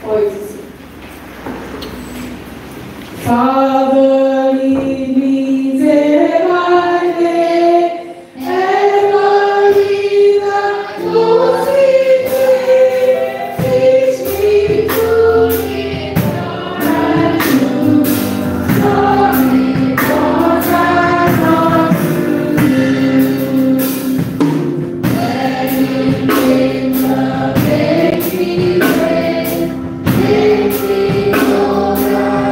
Father, lead me day by day, ever lead the Lord's way. Teach me to live and to glory, cause I long to you. When you give the baby bread, make me over.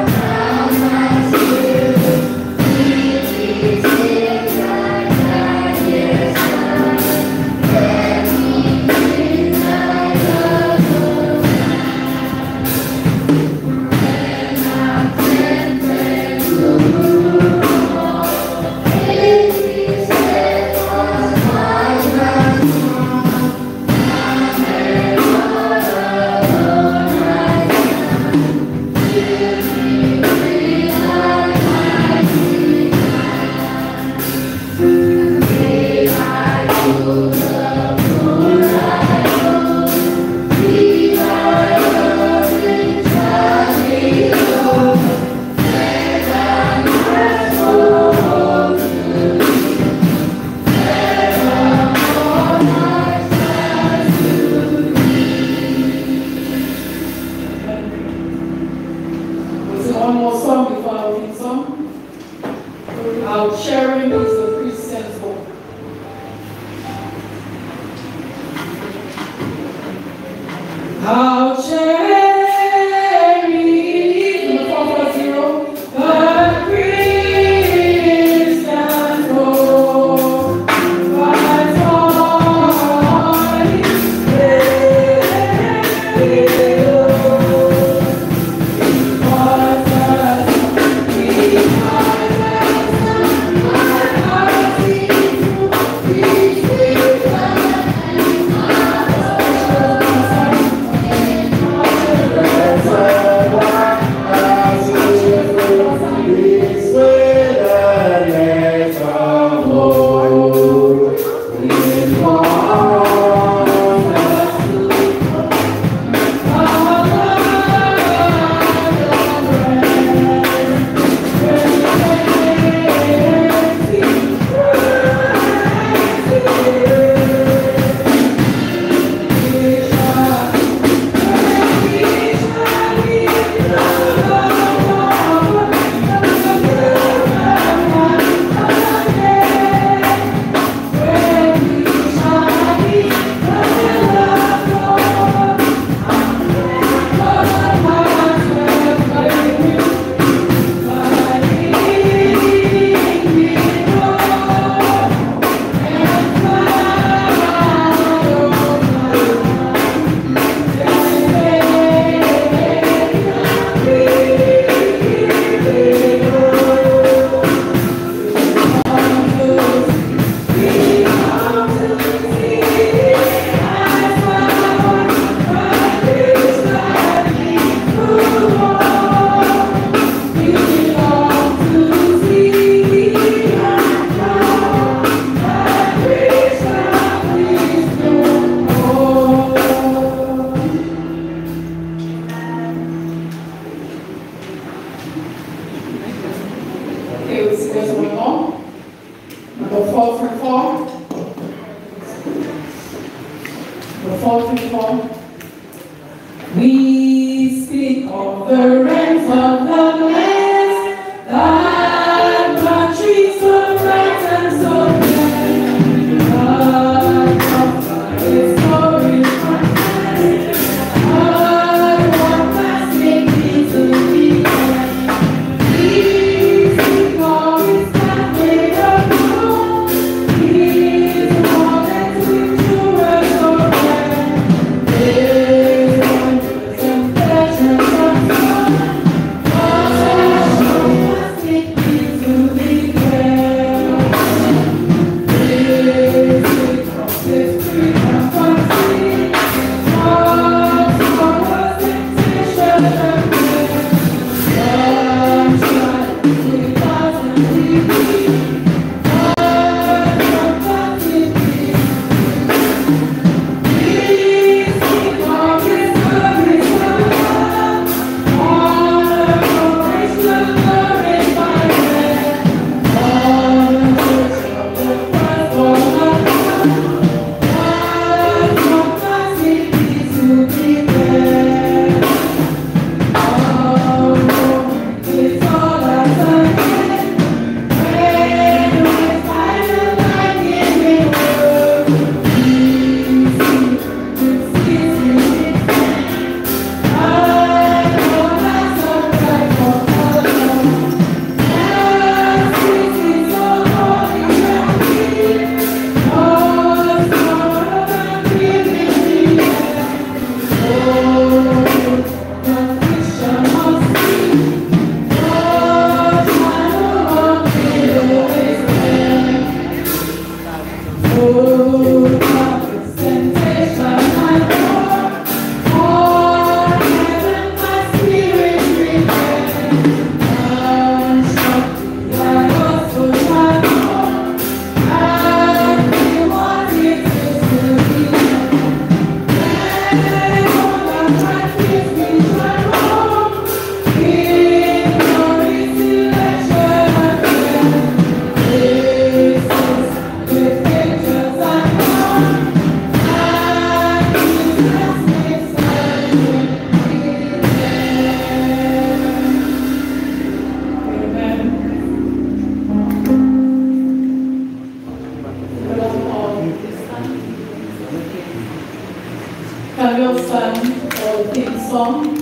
song.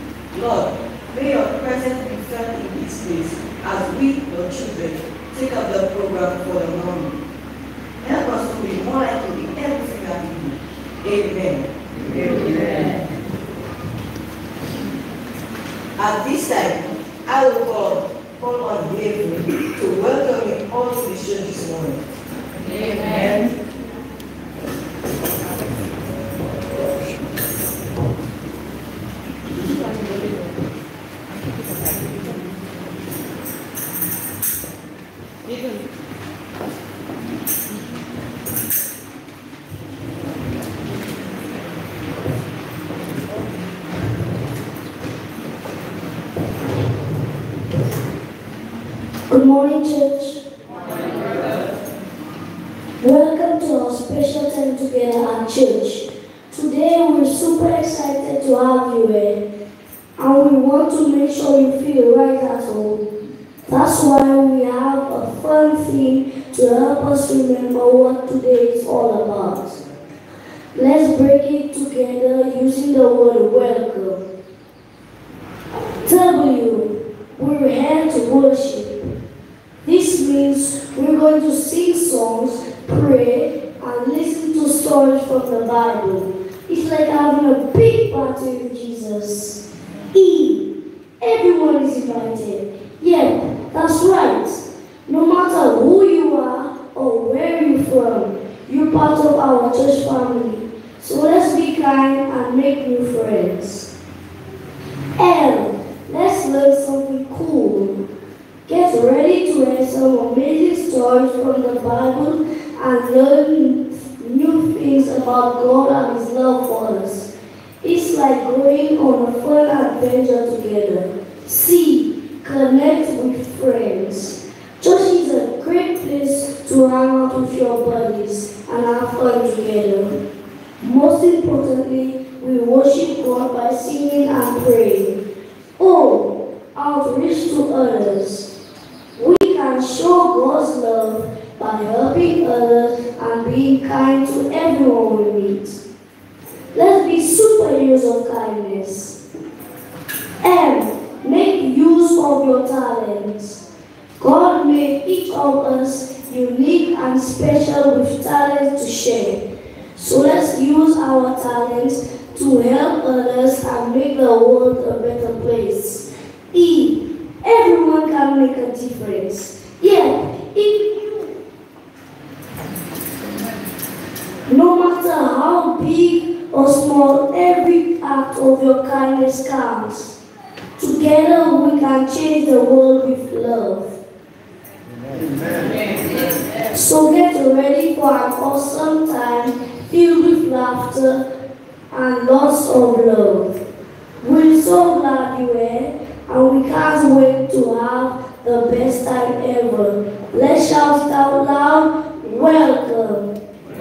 Lord, may your presence be felt in this place as we, your children, take up the program for the morning. Help us to be more like you in everything that we do. Amen. Amen. At this time, I will call on David to welcome you all to the church this morning. Amen. Good morning, church. Welcome to our special time together at church. Today we're super excited to have you here, and we want to make sure you feel right at home. That's why we have a fun theme to help us remember what today is all about. Let's break it together using the word welcome. W, we're here to worship. This means we're going to sing songs, pray, and listen to stories from the Bible. It's like having a big party with Jesus. E, everyone is invited. Yeah, that's right. No matter who you are or where you're from, you're part of our church family. So let's be kind and make new friends. L, let's learn something cool. Get ready to hear some amazing stories from the Bible and learn new things about God and His love for us. It's like going on a fun adventure together. C, connect with friends. Church is a great place to hang out with your buddies and have fun together. Most importantly, we worship God by singing and praying. O, outreach to others. We can show God's love by helping others and being kind to everyone we meet. Let's be superheroes of kindness. M, make use of your talents. God made each of us unique and special with talents to share. So let's use our talents to help others and make the world a better place. E, everyone can make a difference. Yeah, no matter how big or small, every act of your kindness counts. Together we can change the world with love. Amen. So get ready for an awesome time filled with laughter and lots of love. We're so glad you're here, and we can't wait to have the best time ever. Let's shout it out loud, welcome.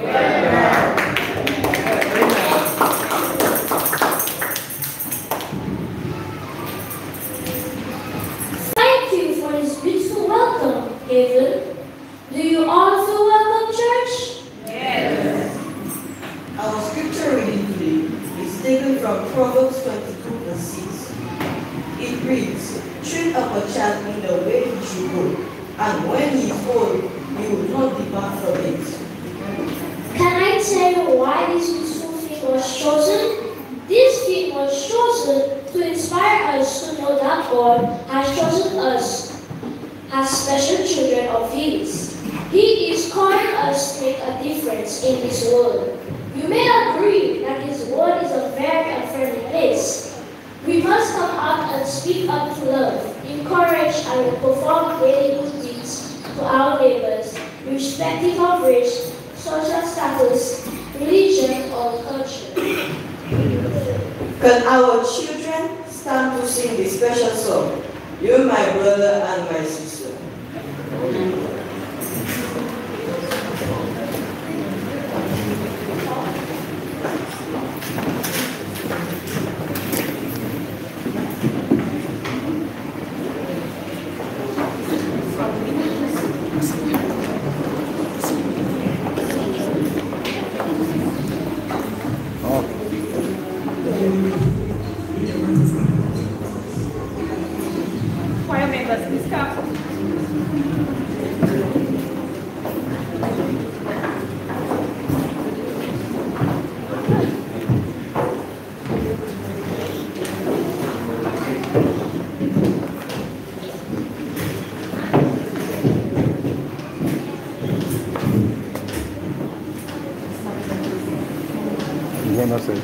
Thank you for this beautiful welcome, Haven. Do you all feel welcome, church? Yes. Our scripture reading today is taken from Proverbs 22 verse 6. It reads, train up a child in the way he should go, and when he is old, he will not depart from it. Can I tell you why this beautiful theme was chosen? This theme was chosen to inspire us to know that God has chosen us as special children of His. He is calling us to make a difference in this world. You may agree that His world is a very unfriendly place. We must come out and speak up to love, encourage and perform daily good deeds to our neighbors, irrespective of race, social status, religion, or culture. Can our children stand to sing the special song, You My Brother and My Sister? Choir members, please come. wanna say?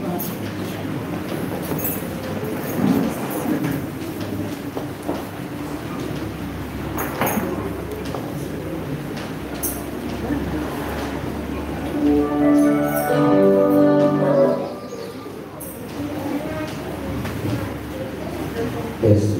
Yes.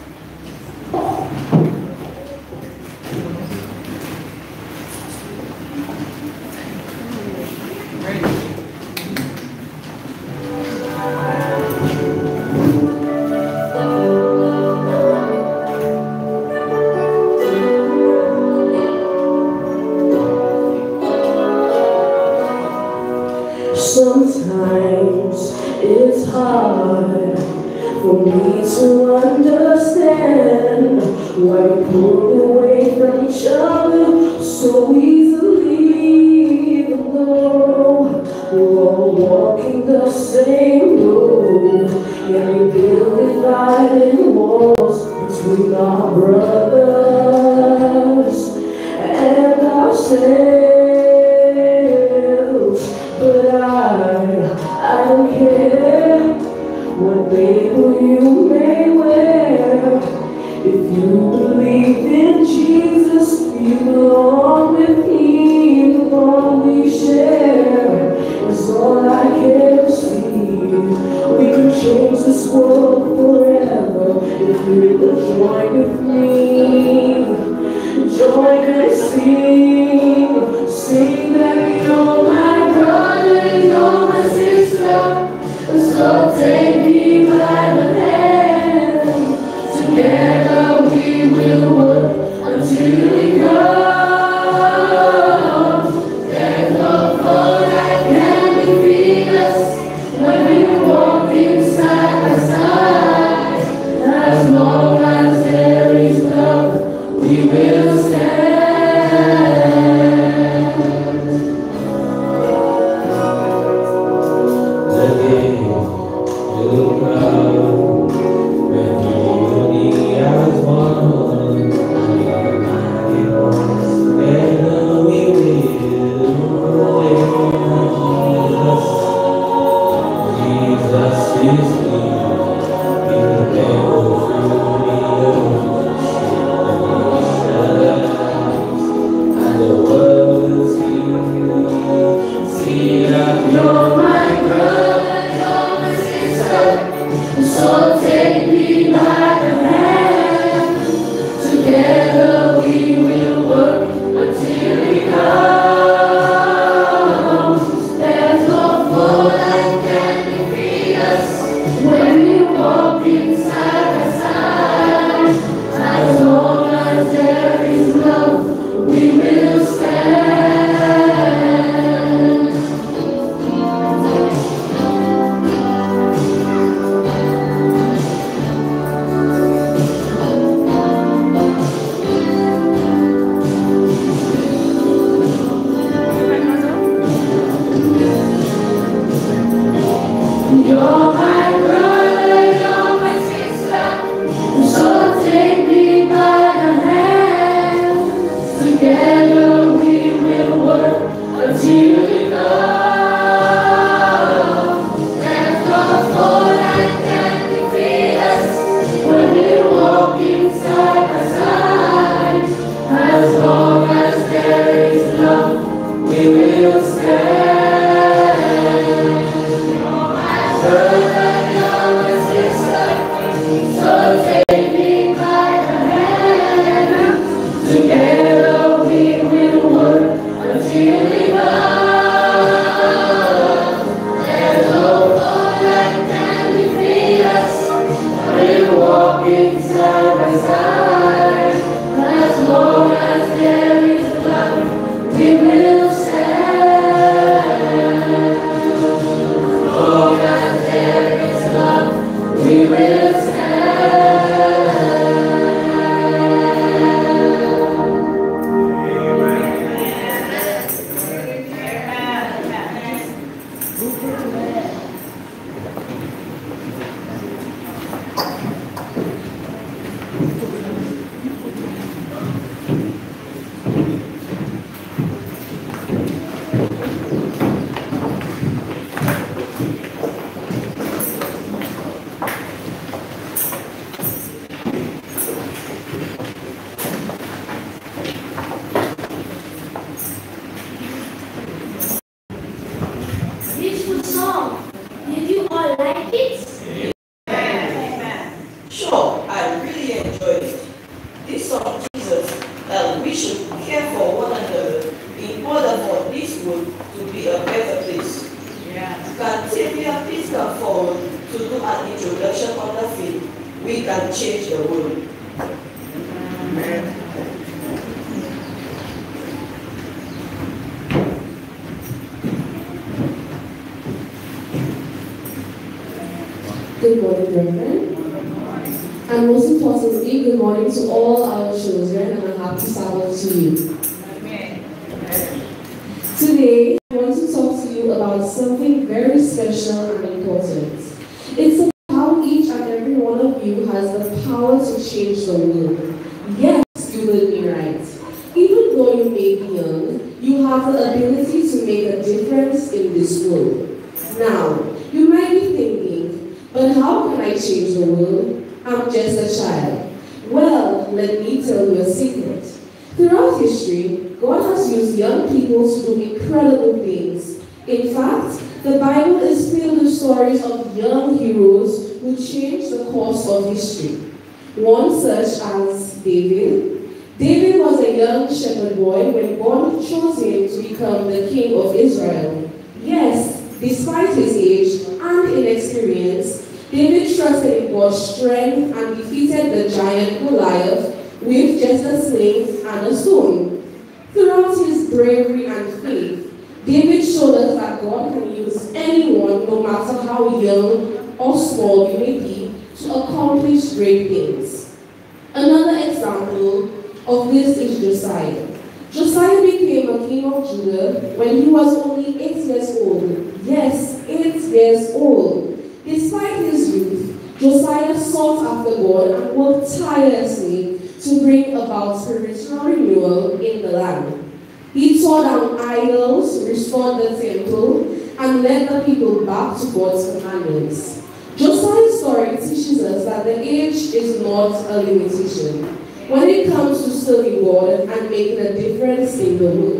Sometimes it's hard for me to understand why we pull away from each other so easily, even though we're all walking the same road. Yeah, we build dividing walls between our brothers and ourselves. But I don't care what label you may wear. If you believe in Jesus, you belong with me. The bond we share is all I can see. We can change this world forever if you will join with me. Join and sing, sing that you're my brother, you're my sister. So take me by the hand. Together we will work until we come. There's no foe that can defeat us when we walk side by side. As long as there is love, we will stand. Together we will work until we come. introduction on the faith, we can change the world. Good morning, brethren. And most importantly, good morning to all our children and a happy Sabbath to you. Amen. Today, I want to talk to you about something very special and important. It's about how each and every one of you has the power to change the world. Yes, you heard me right. Even though you may be young, you have the ability to make a difference in this world. Now, you might be thinking, but how can I change the world? I'm just a child. Well, let me tell you a secret. Throughout history, God has used young people to do incredible things. In fact, the Bible is filled with stories of young heroes who changed the course of history. One such as David. David was a young shepherd boy when God chose him to become the king of Israel. Yes, despite his age and inexperience, David trusted in God's strength and defeated the giant Goliath with just a sling and a stone. Throughout his bravery and faith, David showed us that God can use anyone, no matter how young or small you may be, to accomplish great things. Another example of this is Josiah. Josiah became a king of Judah when he was only 8 years old. Yes, 8 years old. Despite his youth, Josiah sought after God and worked tirelessly to bring about spiritual renewal in the land. He tore down idols, restored the temple, and led the people back to God's commandments. Josiah's story teaches us that the age is not a limitation when it comes to serving God and making a difference in the world.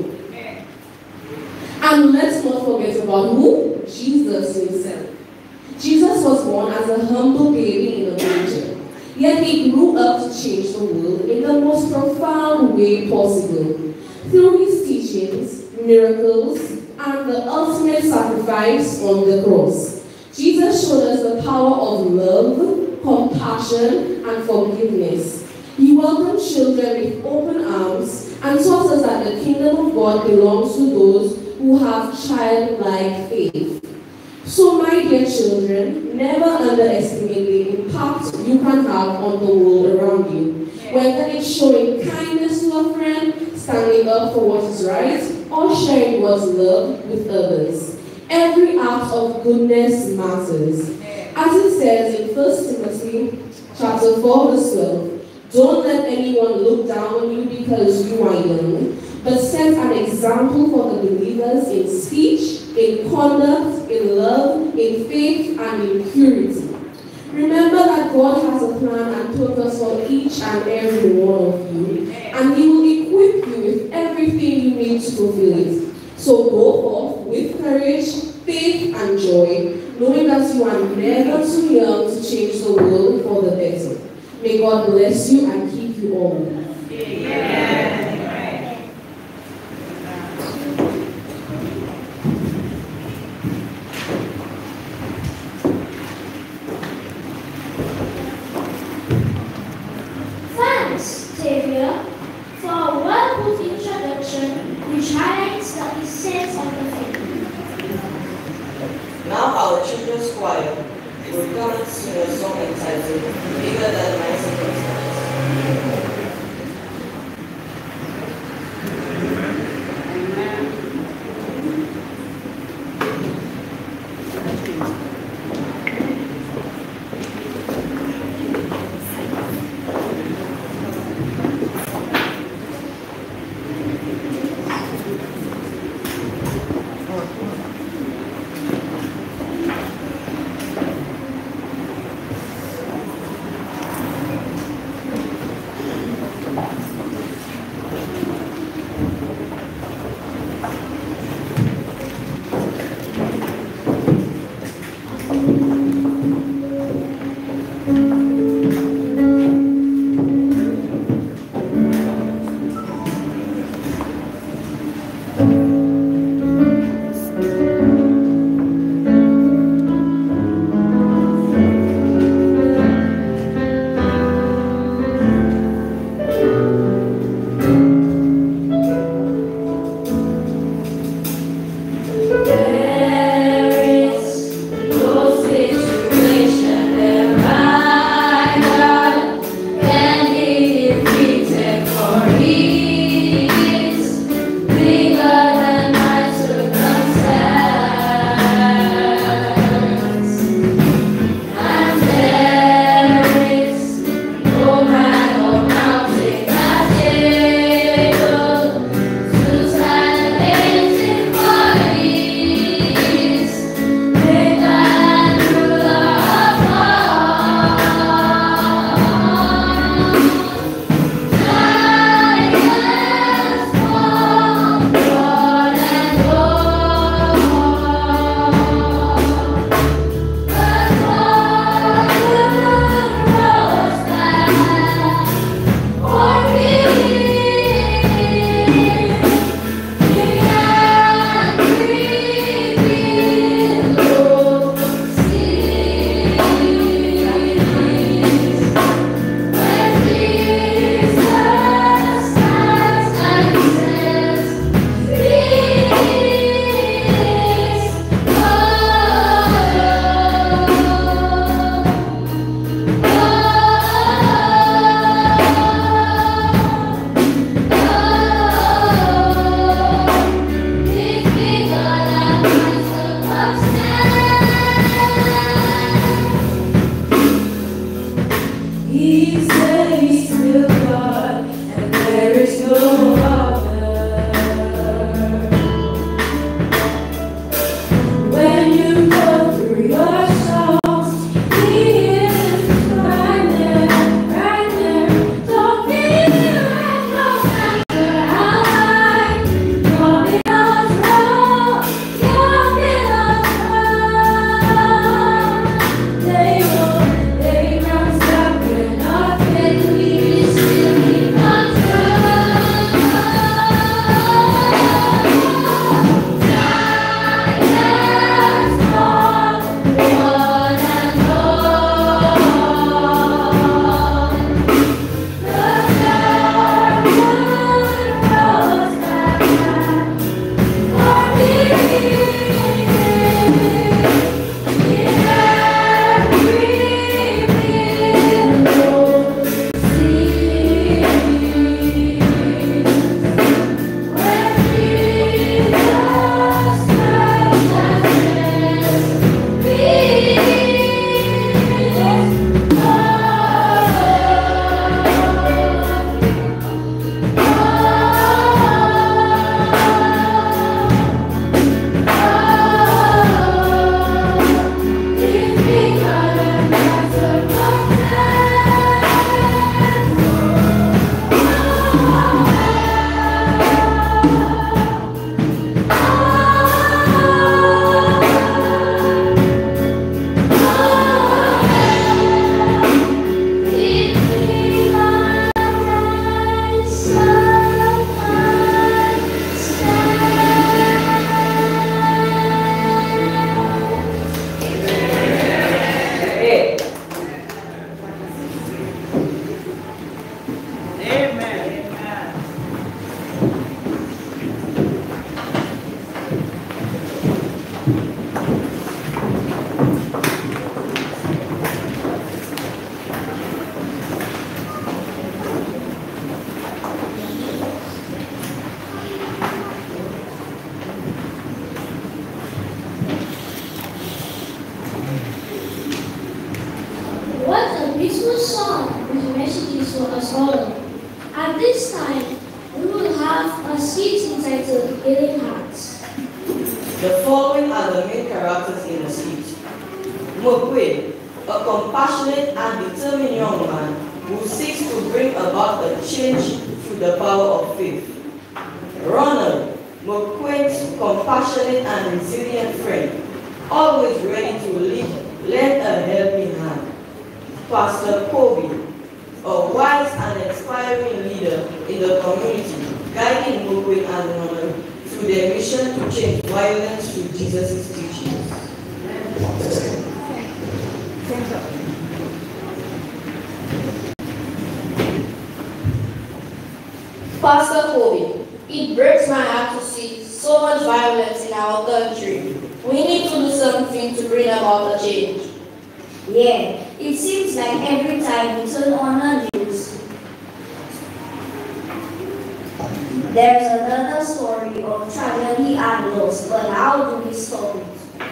And let's not forget about who? Jesus himself. Jesus was born as a humble baby in a manger, yet he grew up to change the world in the most profound way possible. Through his teachings, miracles, and the ultimate sacrifice on the cross, Jesus showed us the power of love, compassion, and forgiveness. He welcomed children with open arms and taught us that the kingdom of God belongs to those who have childlike faith. So, my dear children, never underestimate the impact you can have on the world around you. Whether it's showing kindness to a friend, standing up for what is right, or sharing God's love with others. Every act of goodness matters. As it says in 1 Timothy chapter 4, verse 12, don't let anyone look down on you because you are young, but set an example for the believers in speech, in conduct, in love, in faith, and in purity. Remember that God has a plan and purpose for each and every one of you, and He will equip you with everything you need to fulfill it. So go forth with courage, faith, and joy, knowing that you are never too young to change the world for the better. May God bless you and keep you all. Amen. For a well-put introduction which highlights the essence of the faith. Now our children's choir will come and sing a song entitled Bigger Than My Circumstances. At this time, we will have a skit entitled Healing Hearts. The following are the main characters in the skit. Mokwe, a compassionate and determined young man who seeks to bring about a change through the power of faith. Ronald, Mokwe's compassionate and resilient friend, always ready to lend a helping hand. Pastor Kobe, a wise and inspiring leader in the community, guiding Mokwe and Ronald through their mission to change violence through Jesus' teachings. Pastor Kobe, it breaks my heart to see so much violence in our country. We need to do something to bring about a change. Yeah, it seems like every time we turn on the news, there's another story of tragedy and loss, but how do we stop it?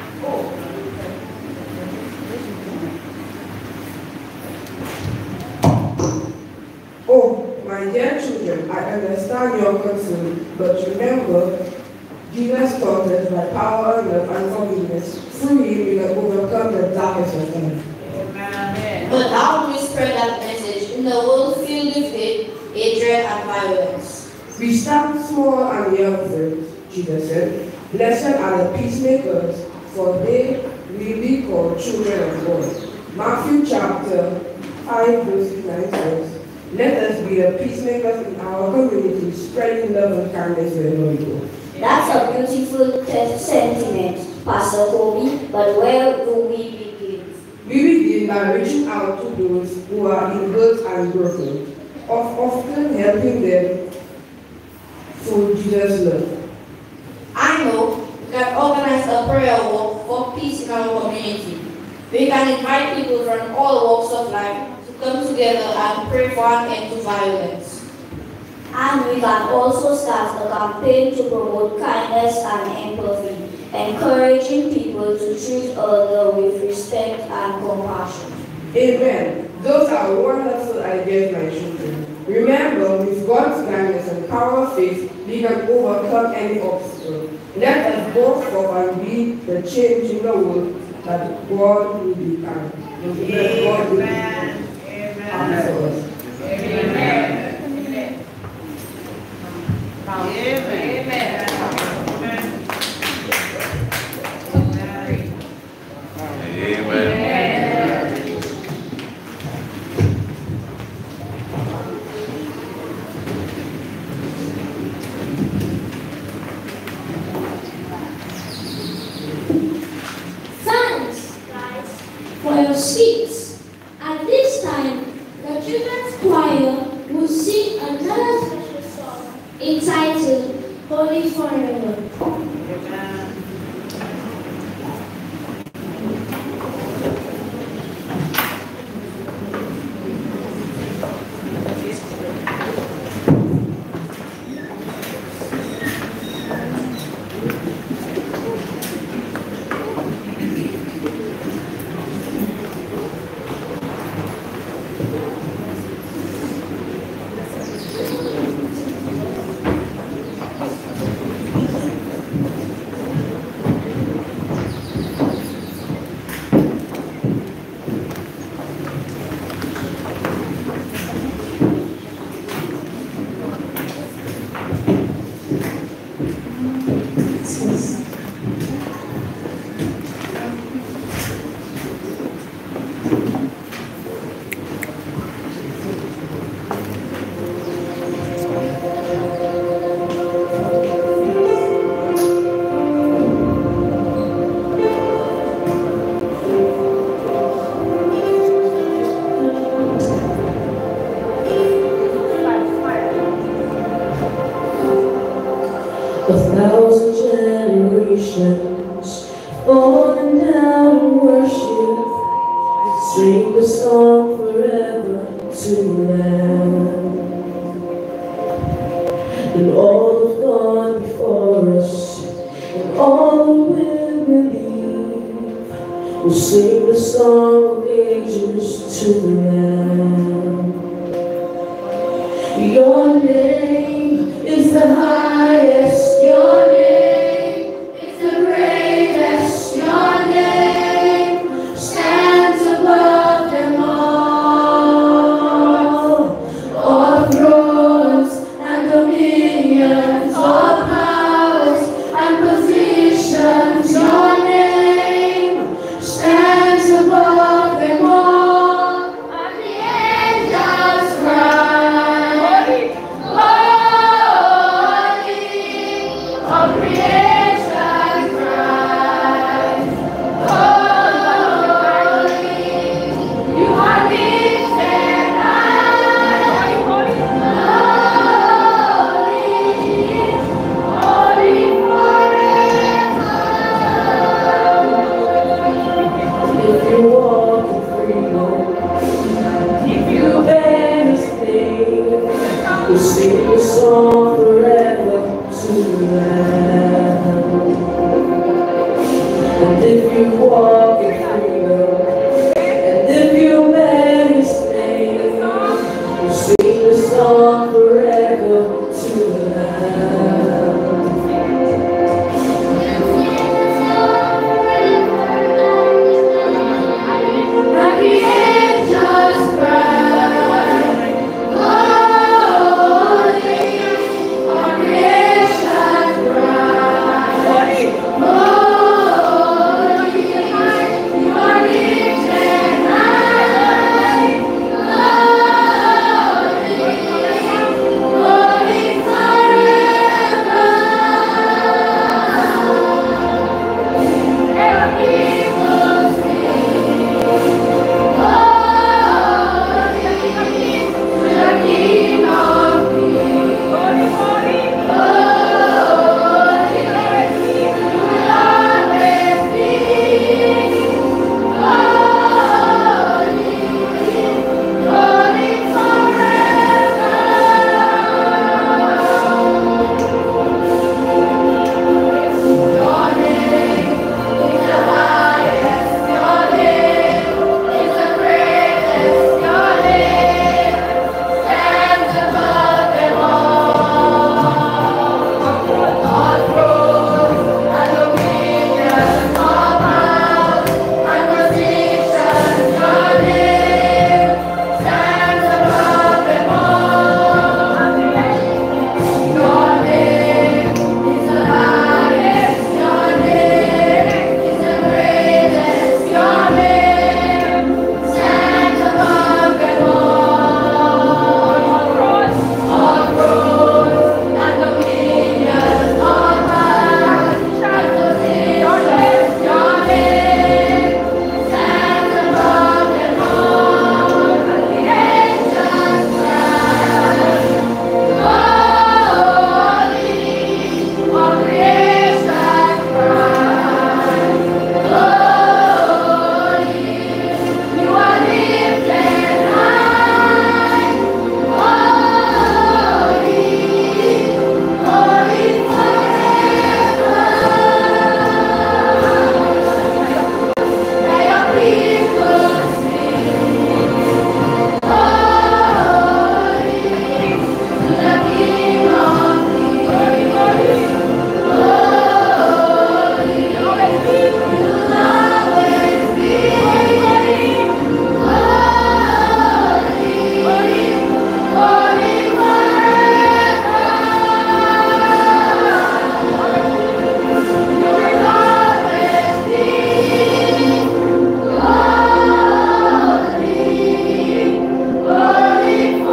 Oh, my dear children, I understand your concern, but remember, Jesus taught us by power, love, and forgiveness. Through him, we can overcome the darkness of life. But how do we spread that message in the world filled with hate, hatred, and violence? We start small and young first, Jesus said. Blessed are the peacemakers, for they will be called children of God. Matthew chapter 5, verse 9 says, let us be the peacemakers in our community, spreading love and kindness wherever we go. That's a beautiful sentiment, Pastor Kobe, but where do we begin? We begin by reaching out to those who are in hurt and broken, often helping them through Jesus' love. I know we can organize a prayer walk for peace in our community. We can invite people from all walks of life to come together and pray for an end to violence. And we can also start a campaign to promote kindness and empathy, encouraging people to treat others with respect and compassion. Amen. Those are wonderful ideas, my children. Remember, with God's guidance and power of faith, we can overcome any obstacle. Let us both forth and be the change in the world that God will be kind. Amen. Amen. Thanks, guys, for your seats. At this time, the children's choir will sing another special song entitled Holy Forever. A thousand generations falling down in worship, sing the song forever to the Lamb. And all have gone before us, and all who will believe, will sing the song of ages to the Lamb. Your We'll sing the song forever to the Lamb. And if you walk in freedom, and if you bear His name, we'll sing the song forever to the Lamb. And the angels cry, holy, all creation cry, holy, you are lifted high, holy forever. And people sing, holy, to the King of Kings. Holy, holy, holy, you will always be. Holy, holy forever. Your name is the highest. Your name is the greatest. Your name stands above them all. All thrones and dominions, all powers and positions. Your name stands above them all. Your name is the highest. Your name is the greatest. Your name stands above them all. All thrones and dominions, all powers and positions. Your name stands above them all. And the angels cry, holy, all creation cry, holy, you are lifted high, holy, holy forever. May your people sing, holy, to the King of Kings. Holy, you will always be. Holy, holy forever. You will always be. Holy, holy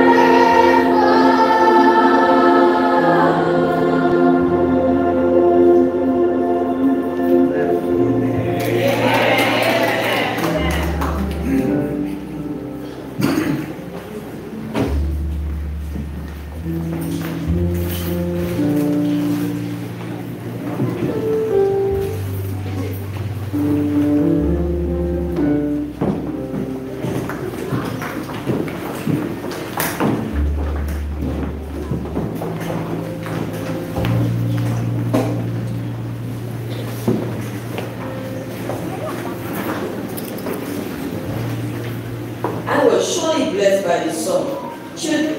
I was surely blessed by the song. Children,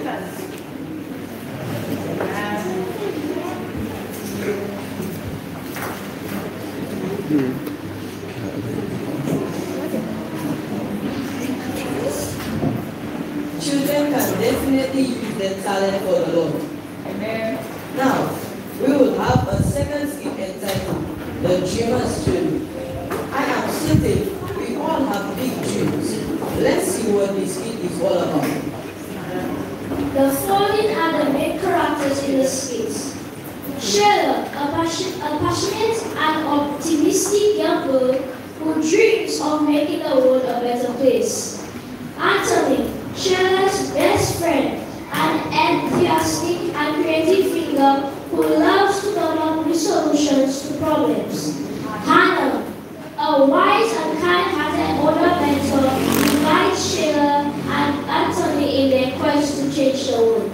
children can definitely use their talent for the Lord. Now, we will have a second skit entitled The Dreamer's Journey. I am certain we all have big dreams. Let's see what this skit is all about. The following are the main characters in the skits: Sheila, a passionate and optimistic young girl who dreams of making the world a better place. Anthony, Sheila's best friend, an enthusiastic and creative thinker who loves to come up with solutions to problems. Hannah, a wise and kind-hearted older mentor, guides Sheila and Anthony in their quest to change the world.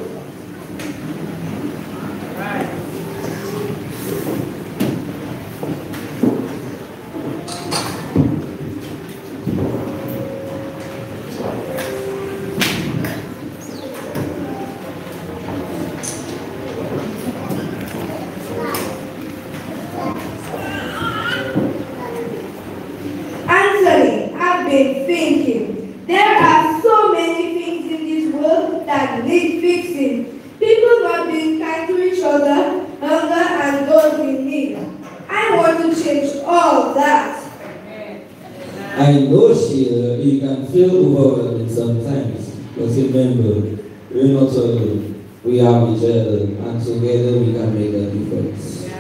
Anthony, I've been thinking. There are so many things in this world that need fixing. People not being kind to each other, hunger, and those in need. I want to change all that. I know, Sheila, you can feel overwhelmed sometimes, but remember, we're not alone. We have each other, and together we can make a difference.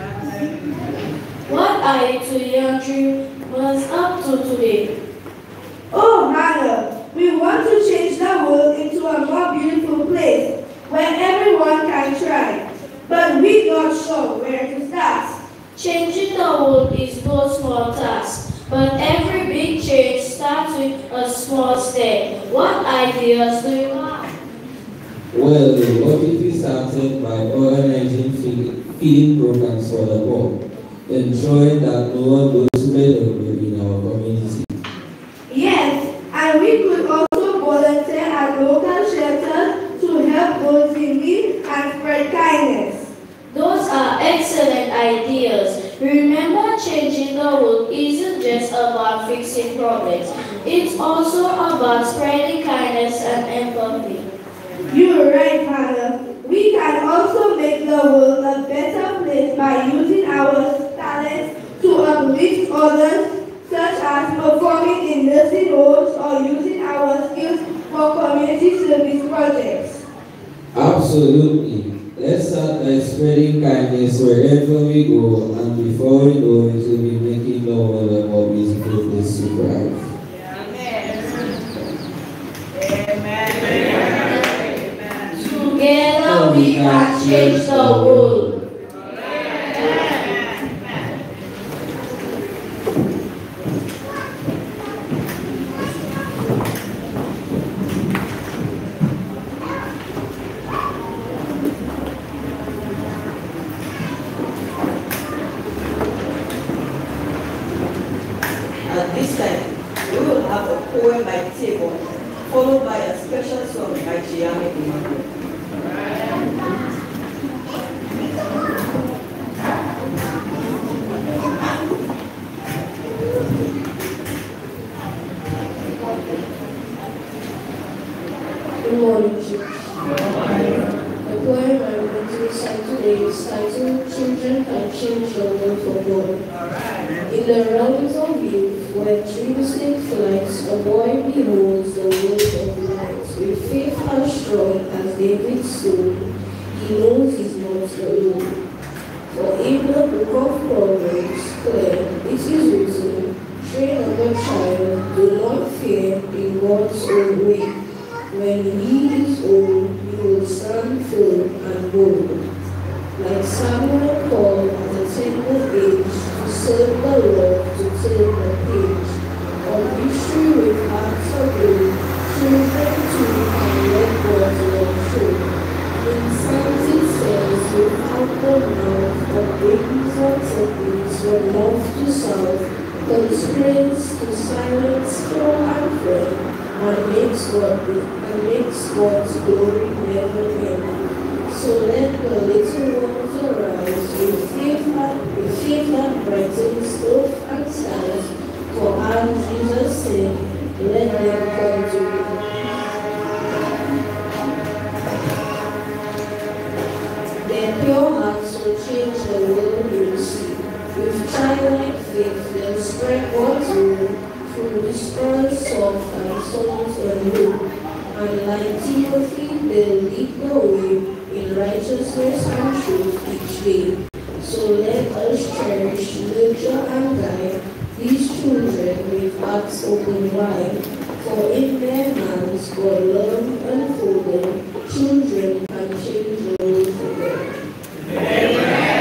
What are you two young dreamers up to today? Oh, Hannah, we want to change the world into a more beautiful place where everyone can try. But we're not sure where to start. Changing the world is no small task, but every big change starts with a small step. What ideas do you have? Well, what if we started by organizing feeding programs for the poor, ensuring that no one goes without in our community? Yes, and we could also volunteer at local shelters to help those in need and spread kindness. Those are excellent ideas. Remember, changing the world isn't just about fixing problems. It's also about spreading kindness and empathy. You're right, Hannah. We can also make the world a better place by using our talents to uplift others, such as performing in nursing homes or using our skills for community service projects. Absolutely. Let's start by spreading kindness wherever we go, and before we know it, we'll be making the world a more beautiful place to thrive. Together we can change the world. At this time, we will have a poem by Table, followed by a special song by Chiame Emmanuel. Good morning, church. The poem I'm going to recite today is titled Children Can Change the World for God. In the realms of youth, where dreams take flight, a boy beholds the world of light. With faith as strong as David's soul, he knows he's not alone. For in the book of Proverbs, clear, it is written, train up a child, do not fear in God's own way. When he is old, he will stand firm and bold. Like Samuel called at a tender age to serve the Lord, to turn the page. Of victory with hearts of gold, children too can let God's love show. In Psalms it says, without the mouth of babies or turkeys from north to south, constraints to silence foe and friend, and makes God's glory never end. So let the little ones arise with faith that brightens earth and skies. For as Jesus said, let them come to me. Their pure hearts will change the world you see. With childlike faith, they'll spread God's word through whispers soft and songs and hope. And like Timothy, they'll lead the way in righteousness and truth each day. So let us cherish, nurture, and guide these children with hearts open wide. For in their hands, God love unfolded, children can change the world for them. Amen.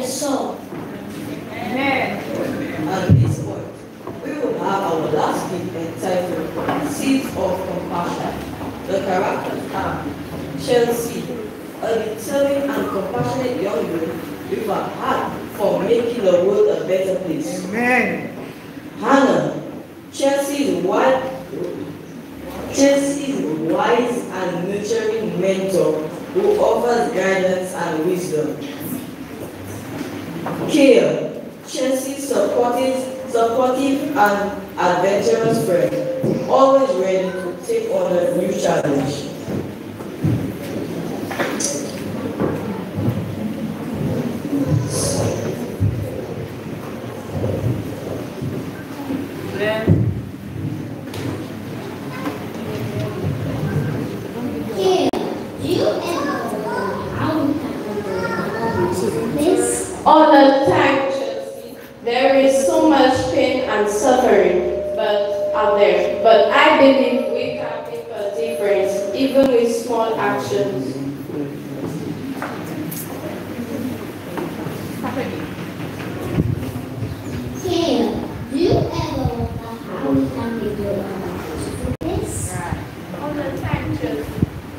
a song. At this point, we will have our last bit entitled Seeds of Compassion. The characters are Chelsea, a determined and compassionate young girl with a heart for making the world a better place. Amen. Hannah, Chelsea's wise and nurturing mentor who offers guidance and wisdom. Kale, Chelsea's supportive and adventurous friend, always ready to take on a new challenge. All the time, Chelsea, there is so much pain and suffering out there. But I believe we can make a difference, even with small actions. Kale, do you ever wonder how we can make your own this? All the time, Chelsea.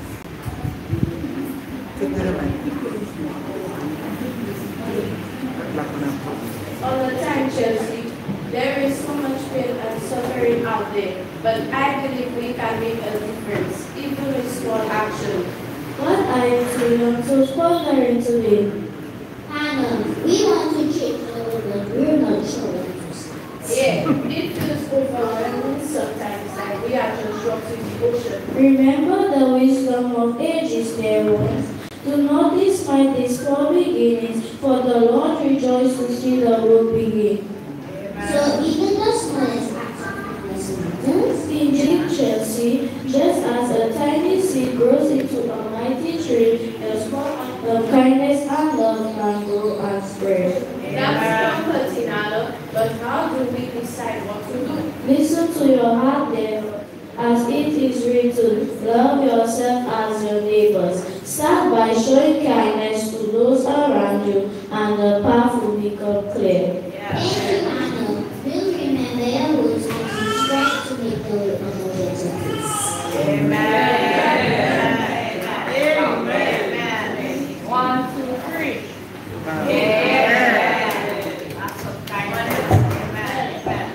All the time, Chelsea. There is so much pain and suffering out there, but I believe we can make a difference, even with small action. What are you doing to squander today? Hannah, we want to change the world, but we're not sure what to say. Yeah, it feels overwhelming sometimes, like we are just dropped in the ocean. Remember the wisdom of ages there was. Do not despise these small beginnings, for the Lord rejoices to see the work begin. So even the smallest acts of kindness matters. Indeed, Chelsea, just as a tiny seed grows into a mighty tree, the small act of kindness and love can grow and spread. That's comforting, Anna, but how do we decide what to do? Listen to your heart then, as it is written, love yourself as your neighbors. Start by showing kindness to those around you, and the path will become clear. Thank you, Anna. We'll remember your words as you strive to make the world a better place. Amen. Amen. 1, 2, 3. Yeah. Lots of kindness. Amen.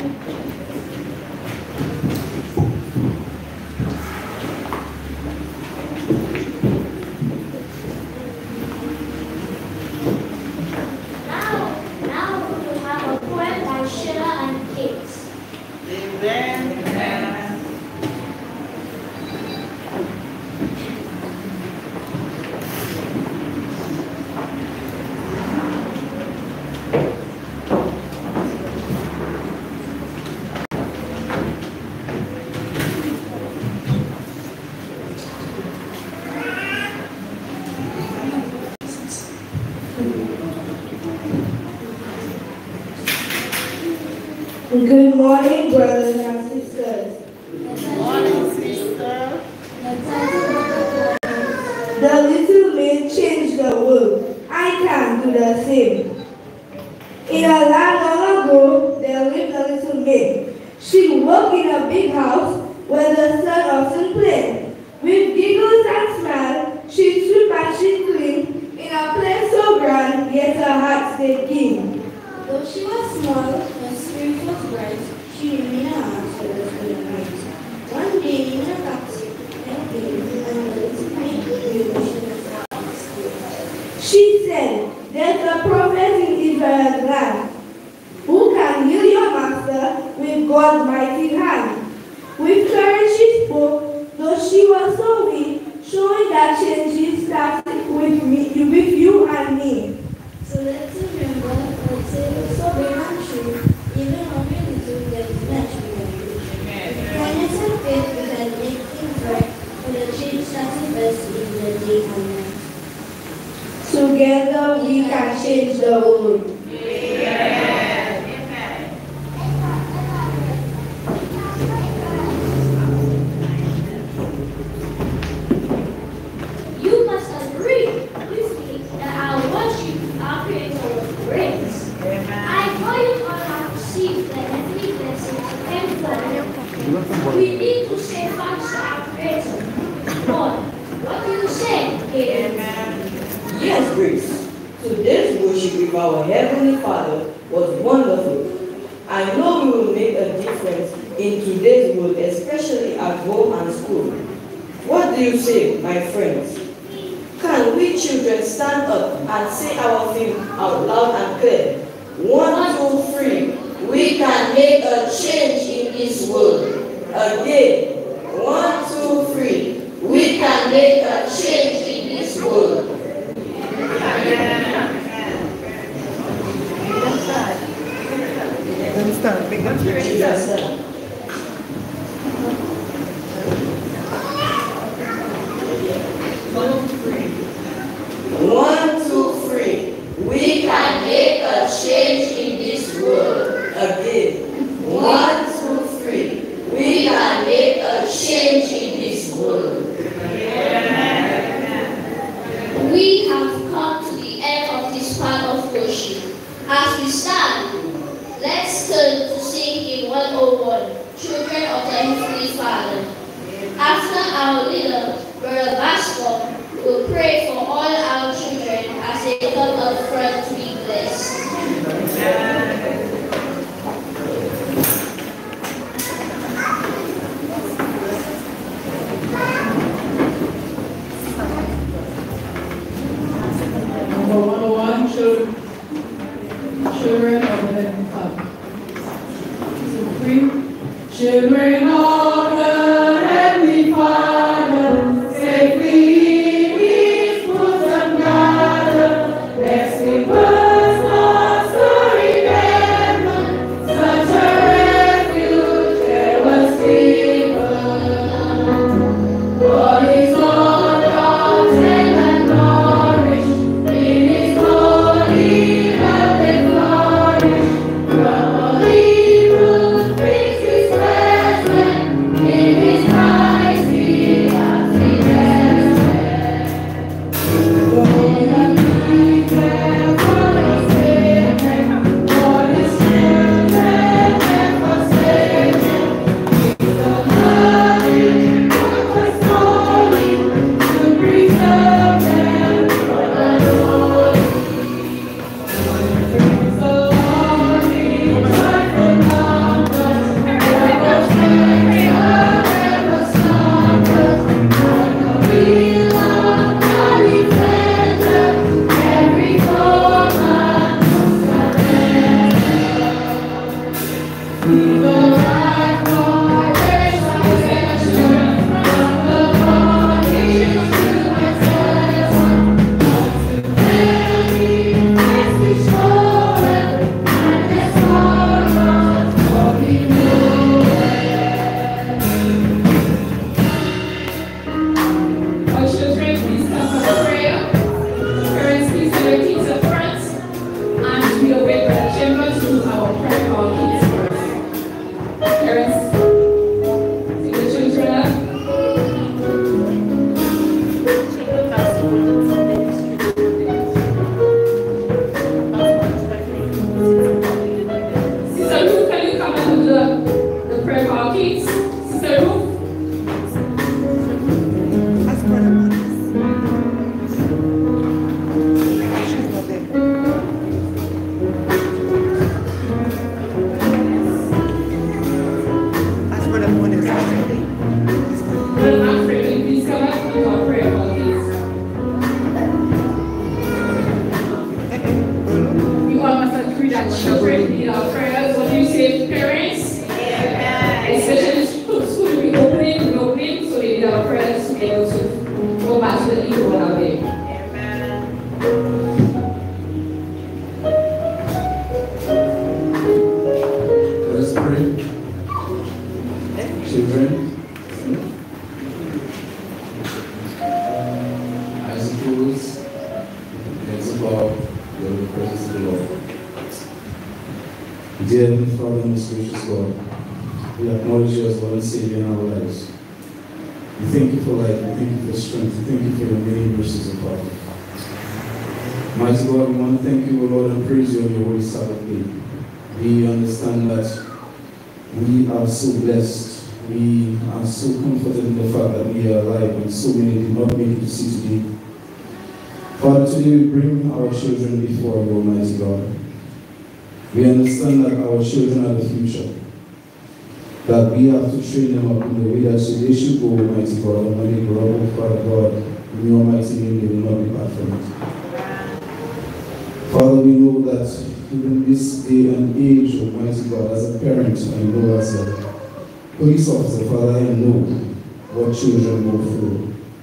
Now we will have a poem by Sheila and Kate. Amen. Good morning, brothers and sisters. Morning, sister. The little maid changed the world. I can do the same. In a land long ago, there lived a little maid. She worked in a big house where the sun often played. With giggles and smiles, she swept and she cleaned in a place so grand, yet her heart stayed keen. Though she was small, her spirit was bright. She remained her heart was good and right. One day in a taxi, and came and the little maid knew she was happy. She said, there's a prophet in Israel's land who can heal your master with God's mighty hand. With courage she spoke, though she was so weak, showing that changes started with you and me. So let's remember that Savior so brave and true, even when we little there is much we can do. Kindness and faith we can make things right, for the change starting first in the day and night. Together we can change the world. You must agree with me that our worship, our Creator, God's grace. Today's worship with our Heavenly Father was wonderful. I know we will make a difference in today's world, especially at home and school. What do you say, my friends? Can we children stand up and say our thing out loud and clear? 1, 2, 3. We can make a change in this world. Again. 1, 2, 3. We can make a change in this world. One, two, three. We can make a change in this world. Again. 1, 2, 3. We can make a change in this world. We have come to the end of this part of worship. As we stand, let's turn to sing in 101, Children of the Heavenly Father. After our leader, Brother Bascom, will pray for all our children as they come up front to be blessed. Number 101, children of the Heavenly Father. 2, 3. Children of the Heavenly Father, safely in His bosom gather. Let's sing birds of story heaven, such a refuge there was given. For His own content and knowledge, in His holy love they flourish. From holy root brings His presence, in His Christ He has been rested. Lord, and we care for His children, for His children never forsaken. He's the loving, purpose holy, to preserve them from unholy. So holy, joyful numbers, never fail, never slumbers. We love our defender, every foeman we will rise for their salvation, from the bondage to excellence. Humanity is restored, and their sorrows will be moved. Our children, please come for prayer. Parents, please have your kids up front, and we await Brother Chambers to our prayer call kids first. Parents, see the children up. Sister Ruth, can you come and do the prayer call kids? Sister Ruth? Brother Manfred, can you please come up and do our prayer call kids? We all must agree that children need our prayers. What do you say, parents? Especially school will be opening, so they need our prayers to be able to go back to the evil one out there. Let's pray. Children, I suppose it's about the presence of the Lord. Dear Heavenly Father, most gracious God, we acknowledge you as Lord and Savior in our lives. We thank you for life, we thank you for strength, we thank you for your many mercies and power. Mighty God, we want to thank you, O Lord, and praise you on your holy Sabbath day. We understand that we are so blessed. We are so comforted in the fact that we are alive and so many did not make it to see today. Father, today we bring our children before you, Almighty God. We understand that our children are the future, that we have to train them up in the way that they should go, Almighty God, and when they grow up, Father God, in your mighty name, they will not depart from it. Father, we know that even this day and age, Almighty God, as a parent, I know as a police officer, Father, I know what children go through.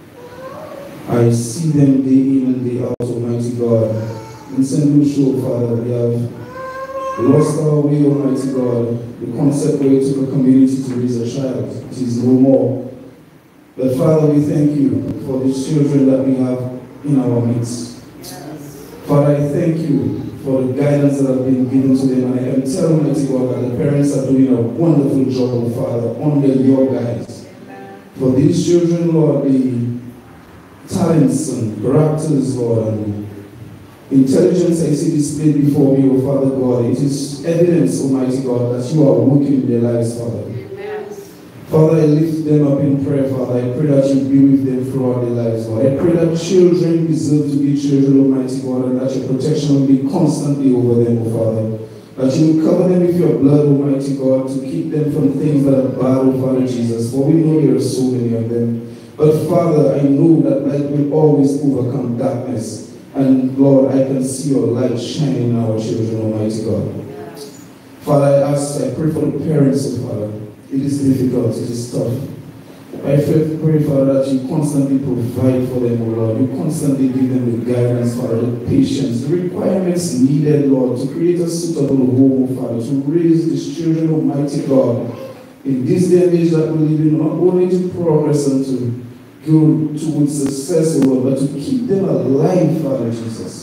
I see them day in and day out, Almighty God. In St. Lucia, Father, we have lost our way, Almighty God. The concept where it took a community to raise a child, it is no more. But Father, we thank you for these children that we have in our midst. Father, I thank you for the guidance that has been given to them. And I can tell, Almighty God, that the parents are doing a wonderful job, Father, under your guidance. For these children, Lord, the talents and characters, Lord, and intelligence I see displayed before me, O Father God, it is evidence, Almighty God, that you are working in their lives, Father. Father, I lift them up in prayer, Father. I pray that you be with them throughout their lives, Lord. I pray that children deserve to be children, Almighty God, and that your protection will be constantly over them, O Father. That you will cover them with your blood, Almighty God, to keep them from things that are bad, O Father Jesus. For we know there are so many of them. But Father, I know that light will always overcome darkness. And Lord, I can see your light shining in our children, Almighty God. Father, I pray for the parents, oh Father. It is difficult, it is tough. I pray, Father, that you constantly provide for them, oh Lord. You constantly give them the guidance, Father, the patience, the requirements needed, Lord, to create a suitable home, oh Father, to raise these children, Almighty God, in this day and age that we live in, not only to progress and to go towards success, oh Lord, but to keep them alive, Father Jesus.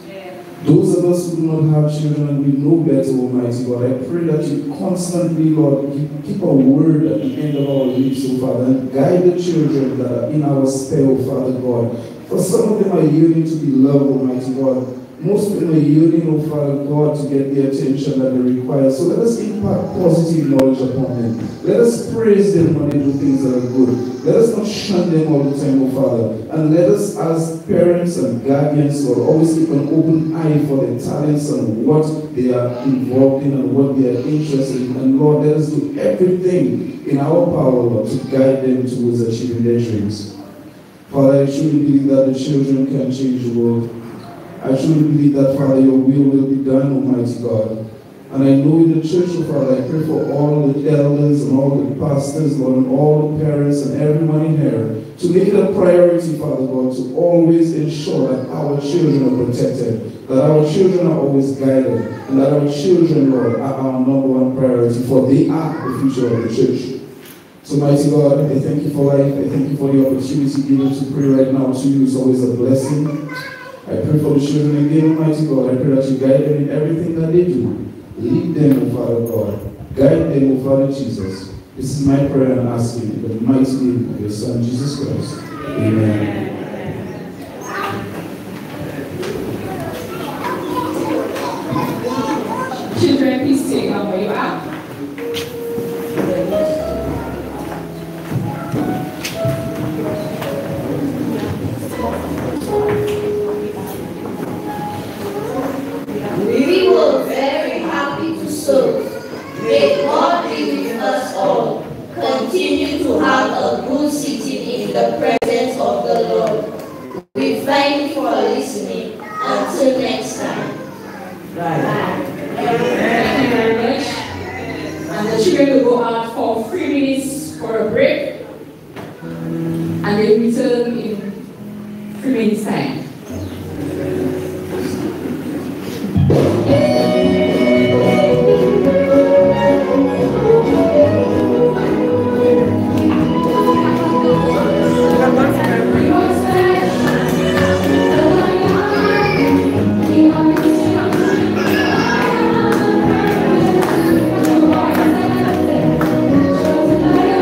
Those of us who do not have children and we know better, Almighty God, I pray that you constantly, Lord, keep a word at the end of our lips, oh Father, and guide the children that are in our spare, oh Father God. For some of them are yearning to be loved, Almighty God. Most of them are yearning, oh Father God, to get the attention that they require. So let us impart positive knowledge upon them. Let us praise them when they do things that are good. Let us not shun them all the time, oh Father. And let us, as parents and guardians, Lord, always keep an open eye for their talents and what they are involved in and what they are interested in. And Lord, let us do everything in our power, Lord, to guide them towards achieving their dreams. Father, I truly believe that the children can change the world. I truly believe that, Father, your will be done, Almighty God. And I know in the church, oh Father, I pray for all the elders and all the pastors, Lord, and all the parents and everyone in here to make it a priority, Father God, to always ensure that our children are protected, that our children are always guided, and that our children, Lord, are our number one priority, for they are the future of the church. So, mighty God, I thank you for life. I thank you for the opportunity given to pray right now to you. It's always a blessing. I pray for the children again, Almighty God. I pray that you guide them in everything that they do. Lead them, O Father God. Guide them, O Father Jesus. This is my prayer and asking in the mighty name of your Son, Jesus Christ. Amen. Children, please take on where you are. We were very happy to serve. May God be with us all. Continue to have a good sitting in the presence of the Lord. We thank you for listening. Until next time. Bye. Thank you very much. And the children will go out for 3 minutes for a break. And they return in 3 minutes time.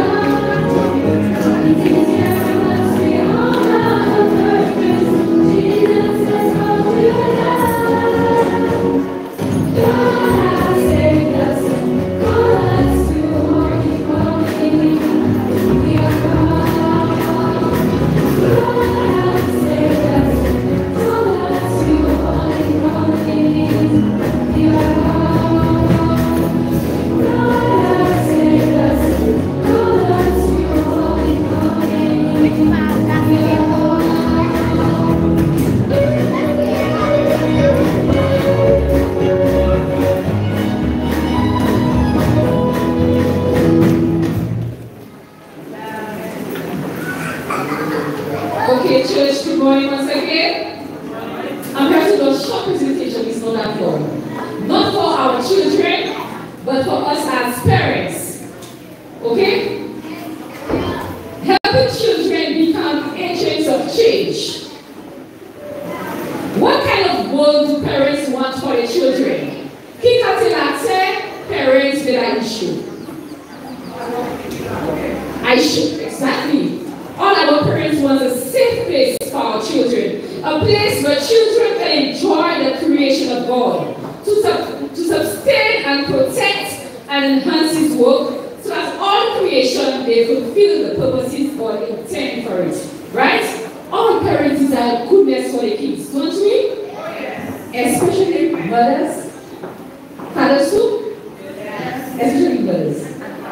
Jesus. who does short presentation is not that long. Not for our children, but for us as parents. Okay? Helping children become agents of change. What kind of world do parents want for their children? Parents with an issue. Exactly. All our parents want a safe place for our children. A place where children can enjoy the creation of God. To sustain and protect and enhance His work, so that all creation may fulfill the purposes God intended for it. Right? All parents desire goodness for their kids, don't we? Especially mothers. Fathers too? Especially mothers.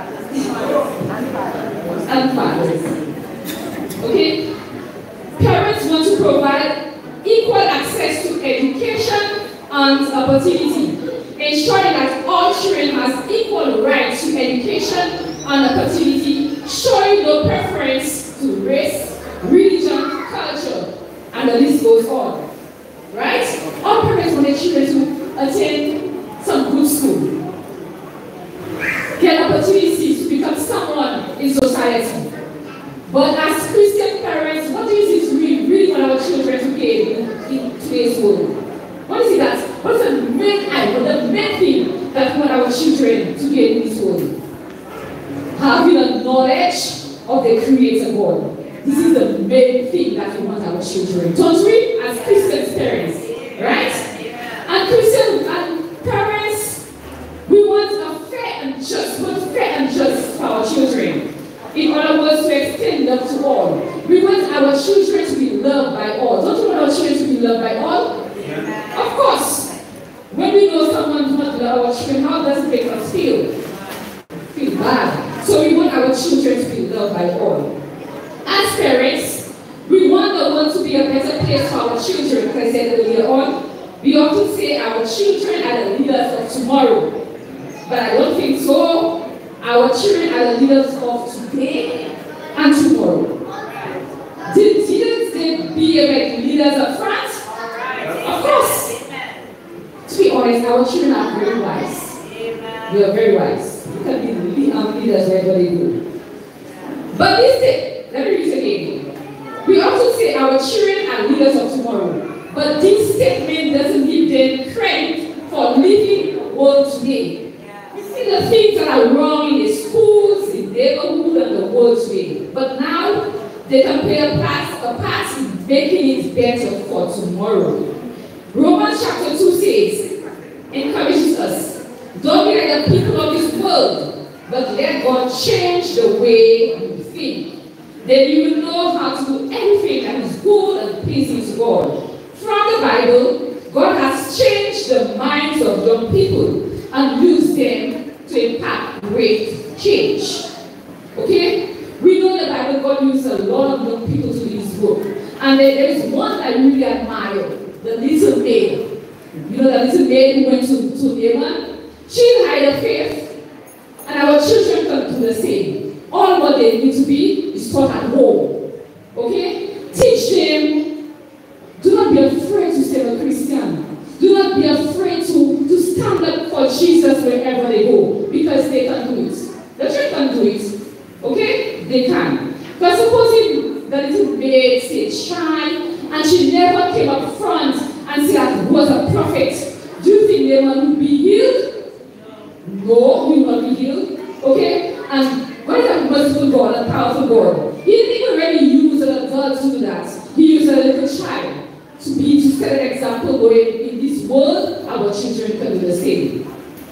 And fathers. Okay? Parents want to provide equal access to education and opportunity, ensuring that all children have equal rights to education and opportunity, showing no preference to race, religion, culture, and the list goes on. Right? All parents want their children to attend some good school, get opportunities to become someone in society. But as Christian parents, what is it we really want our children to gain in today's world? What is it that? What is the main item, the main thing that we want our children to gain in this world? Having a knowledge of the Creator God. This is the main thing that we want our children, don't we? As Christian parents, right? And Christian parents, we want a fair and just for our children. In other words, to extend love to all. We want our children to be loved by all. Don't you want our children to be loved by all? Yeah. Of course. When we know someone does not love our children, how does it make us feel? Feel bad. So we want our children to be loved by all. As parents, we want the world to be a better place for our children, like I said earlier on. We often say our children are the leaders of tomorrow. But I don't think so. Our children are the leaders of today and tomorrow. Didn't they be leaders up front? Of course. To be honest, our children are very wise. They are very wise. You can be leaders wherever they go. But this day, let me read it again. We often say our children are leaders of tomorrow. But this statement doesn't give them credit for living the world today. The things that are wrong in the schools, in the neighborhood, and the world today. But now, they can play a part in making it better for tomorrow. Romans chapter 2 says, encourages us, don't be like the people of this world, but let God change the way you think. Then you will know how to do anything that is good and pleasing to God. From the Bible, God has changed the minds of young people and used them to impact great change. Okay? We know the Bible, God used a lot of young people to do His work. And there is one I really admire, the little maid. You know the little maid who went to Naaman? She had a faith, and our children can do the same. All what they need to be is taught at home. Okay? Teach them. Do not be afraid to say a Christian. Do not be afraid to stand up for Jesus wherever they go, because they can do it. The church can do it. Okay? They can. But supposing the little maid stayed shy and she never came up front and said that he was a prophet, do you think they will be healed? No, we will not be healed. Okay? And God is a merciful God, a powerful God. He didn't even really use an adult to do that. He used a little child to set an example where in this world our children can do the same.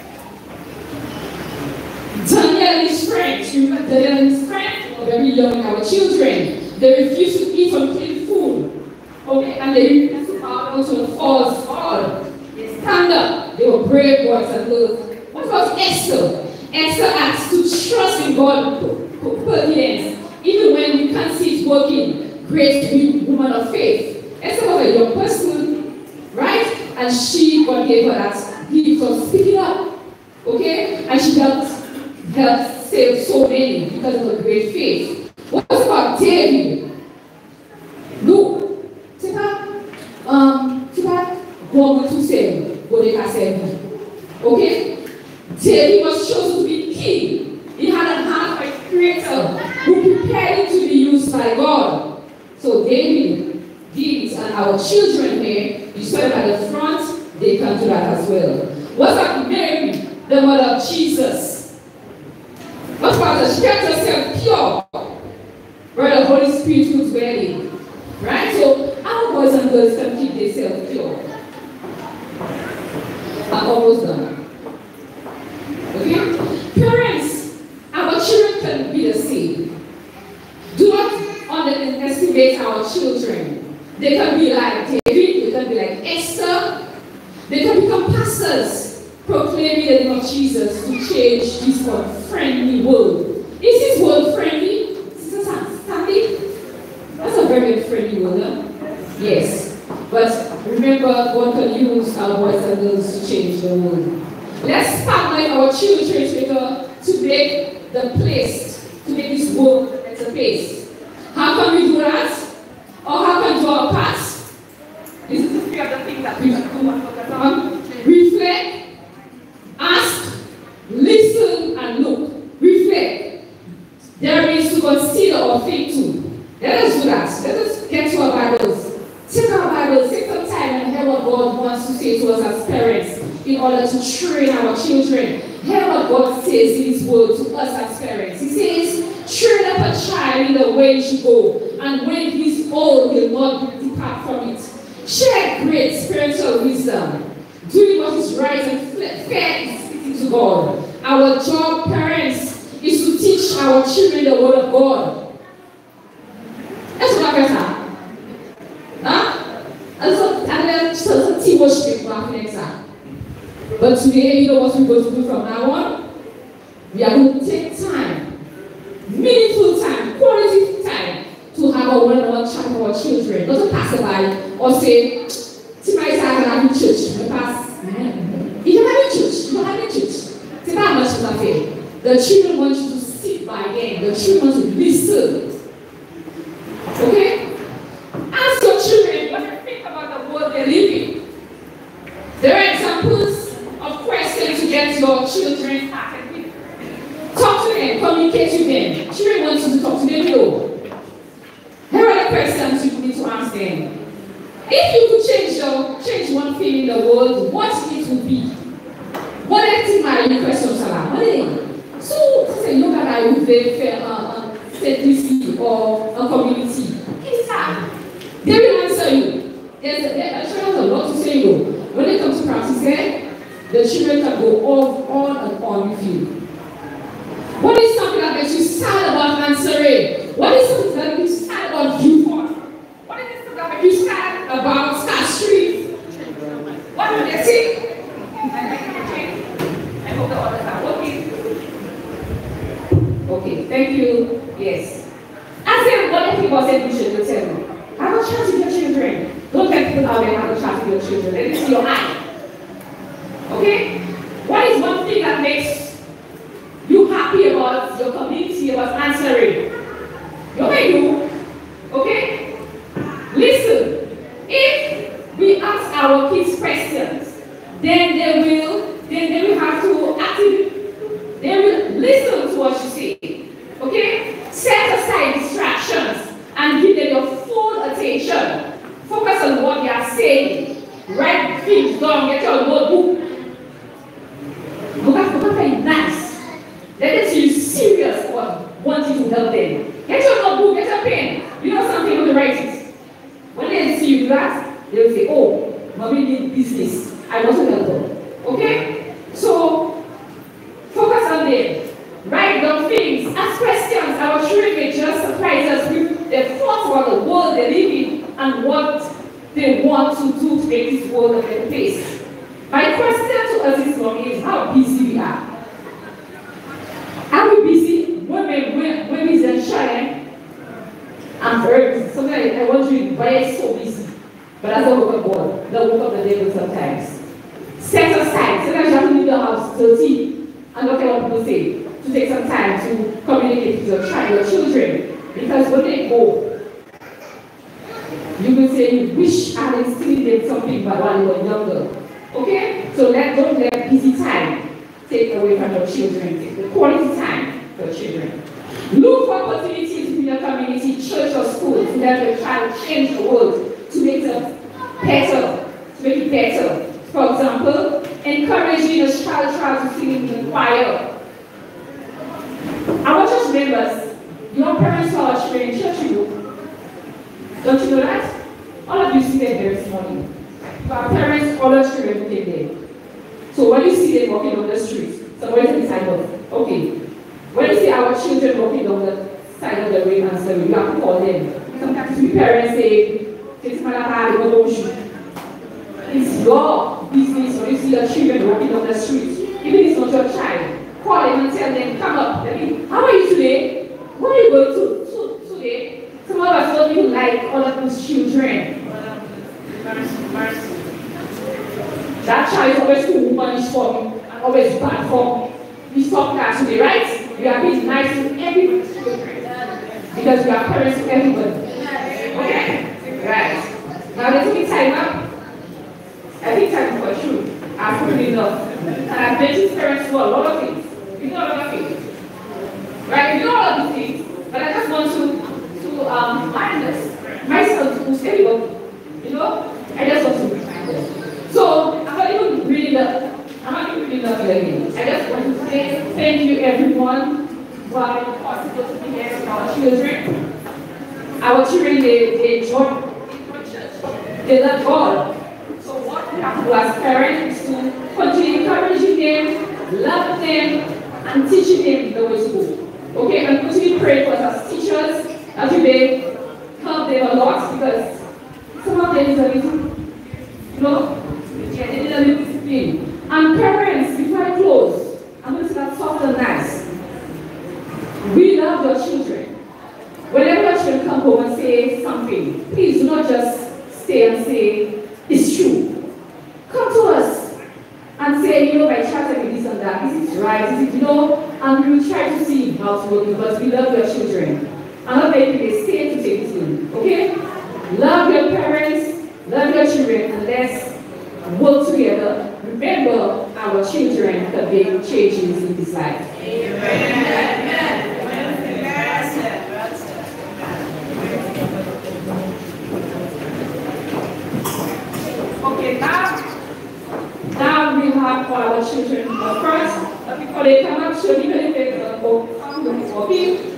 Daniel and his friends, remember Daniel and his friends were very young, our children. They refused to eat unclean food. Okay, and they refused to bow down to the false god. They stand up. They were brave boys and girls. What about Esther? Esther asked to trust in God, perseverance, even when we can't see it working. Great woman of faith. Esther was a young person, right? And God gave her that gift of speaking up. Okay? And she helped save so many because of her great faith. What about David? Look, God to save, God can save. Okay? David was chosen to be king. He had a heart of a creator who prepared him to be used by God. So David, and our children here, you saw it at the front, they can do that as well. What's up, Mary, the mother of Jesus? What's about her? She kept herself pure, where the Holy Spirit was dwelling. Right? So our boys and girls can keep themselves pure. I'm almost done. Okay? Parents, our children can be the same. Do not underestimate our children. They can be like David, they can be like Esther, they can become pastors, proclaiming the name of Jesus to change this unfriendly world. Is this world friendly? Sister Sandy? That's a very friendly world, huh? Yes. But remember, God can use our boys and girls to change the world. Let's partner our children together to make the place, to make this world a better place. How can we do that? Or how can we do our part? This is the three of the things that we should do and focus on. Reflect, ask, listen, and look. Reflect. There is to consider or think to. Let us do that. Let us get to our Bibles. Take our Bibles, take some time and hear what God wants to say to us as parents in order to train our children. Hear what God says in His word to us as parents. He says, train up a child in the way he should go, and when he is old, he will not depart from it. Share great spiritual wisdom, doing what is right and fair is speaking to God. Our job, parents, is to teach our children the word of God. That's what I got. But today, you know what we're going to do from now on? We are going to take time, meaningful time, quality time, to have a one-on-one chat with our children, not to pass it by or say, "Tonight I have in church." We pass. You don't have in church. You don't have in church. It's not much of a The children want you to sit by them. The children want to listen. Okay? Ask your children what they think about the world they live in. There are examples of questions to get your children started with. Talk to them, communicate with them. Children want you to talk to them, though. Here are the questions you need to ask them. If you could change one thing in the world, what it would be? What is my questions are? What are they? So, say, look at I would simplicity or a community. It's hard. They will answer you. There's a lot to say, though. When it comes to practicing, the children can go on and on with you. What is something that makes you sad about answering? What is something that makes you sad about viewpoint? What is something that makes you sad about Star Street? What do they say? I hope the others are working. Okay, thank you. Yes. Ask them what they think about education. They'll tell you. Have a chat with your children. Don't let people out there have a chat with your children. Let me see your eye. Okay? What is one thing that makes you happy about your community, about answering? You may do. Okay? Listen. If we ask our kids questions, then they will have to actively, they will listen to what you say. Okay? Set aside distractions and give them your full attention. Focus on what they are saying. Write things down. Get your notebook. Look at very nice. Let them see you serious about wanting to help them. Get your notebook. Get your pen. You know something on the write it. When they see you do that, they will say, "Oh, mommy need business. I want to help them." Okay? So focus on them. Write down things. Ask questions. Our children may just surprise us with their thoughts about the world they live in and what they want to do to make this world a better place. My question to us this morning is how busy we are. Are we busy? When is the shine? I'm very busy. Sometimes I wonder why it's so busy. But that's the work of God, the work of the devil sometimes. Set aside. Sometimes you have to leave the house 13 and look at what people say. To take some time to communicate with your child, your children. Because when they go, You will say you wish I had instilled them something but while you were younger. Okay? So don't let busy time take away from your children. Take the quality time for your children. Look for opportunities in your community, church or school so that your child change the world to make it better. For example, encouraging a child to sing in the choir. Our church members, your parents are our children in church, you know. Don't you know that? All of you see them there this morning. Our parents, all our children came there. So when you see them walking on the street, somebody's beside us. Okay. When you see our children walking down the side of the road, you have to call them. Sometimes we parents say, it's your business when you see your children walking down the street. Even if it's not your child. Call them and tell them, come up. How are you today? Where are you going to today? Some of us don't even like all of those children. That child is always too punish for me and always bad for me. We stop that today, right? We are being nice to everybody's children. Because we are parents to everybody. Okay? Right. Now let's take time up. I think time for sure. I've heard enough. And I've mentioned parents for a lot of things. We know a lot of things. Right? We know all of these things. But I just want to remind us. Myself, who's everybody. You know? I just want to remind us. So, I'm not even reading the again. I just want to say thank you everyone for it's possible to be here with our children. Our children, they enjoy church. They love God. So what we have to do as parents is to continue encouraging them, love them, and teaching them the way to go. Okay, and continue praying for us as teachers, that we may help them a lot because some of them is a little, you know, they need a little discipline. And parents, before I close, I'm going to say that soft and nice. We love your children. Whenever your children come home and say something, please do not just stay and say, it's true. Come to us and say, you know, my child said this and that. Is it right? Is it, you know? And we will try to see how to work because we love your children. I'm not making a stay to take this in, okay? Love your parents, love your children, and let's work together. Remember, our children can make changes in this life. Amen. Okay, now we have our children first. Before they come up, show me the paper for people.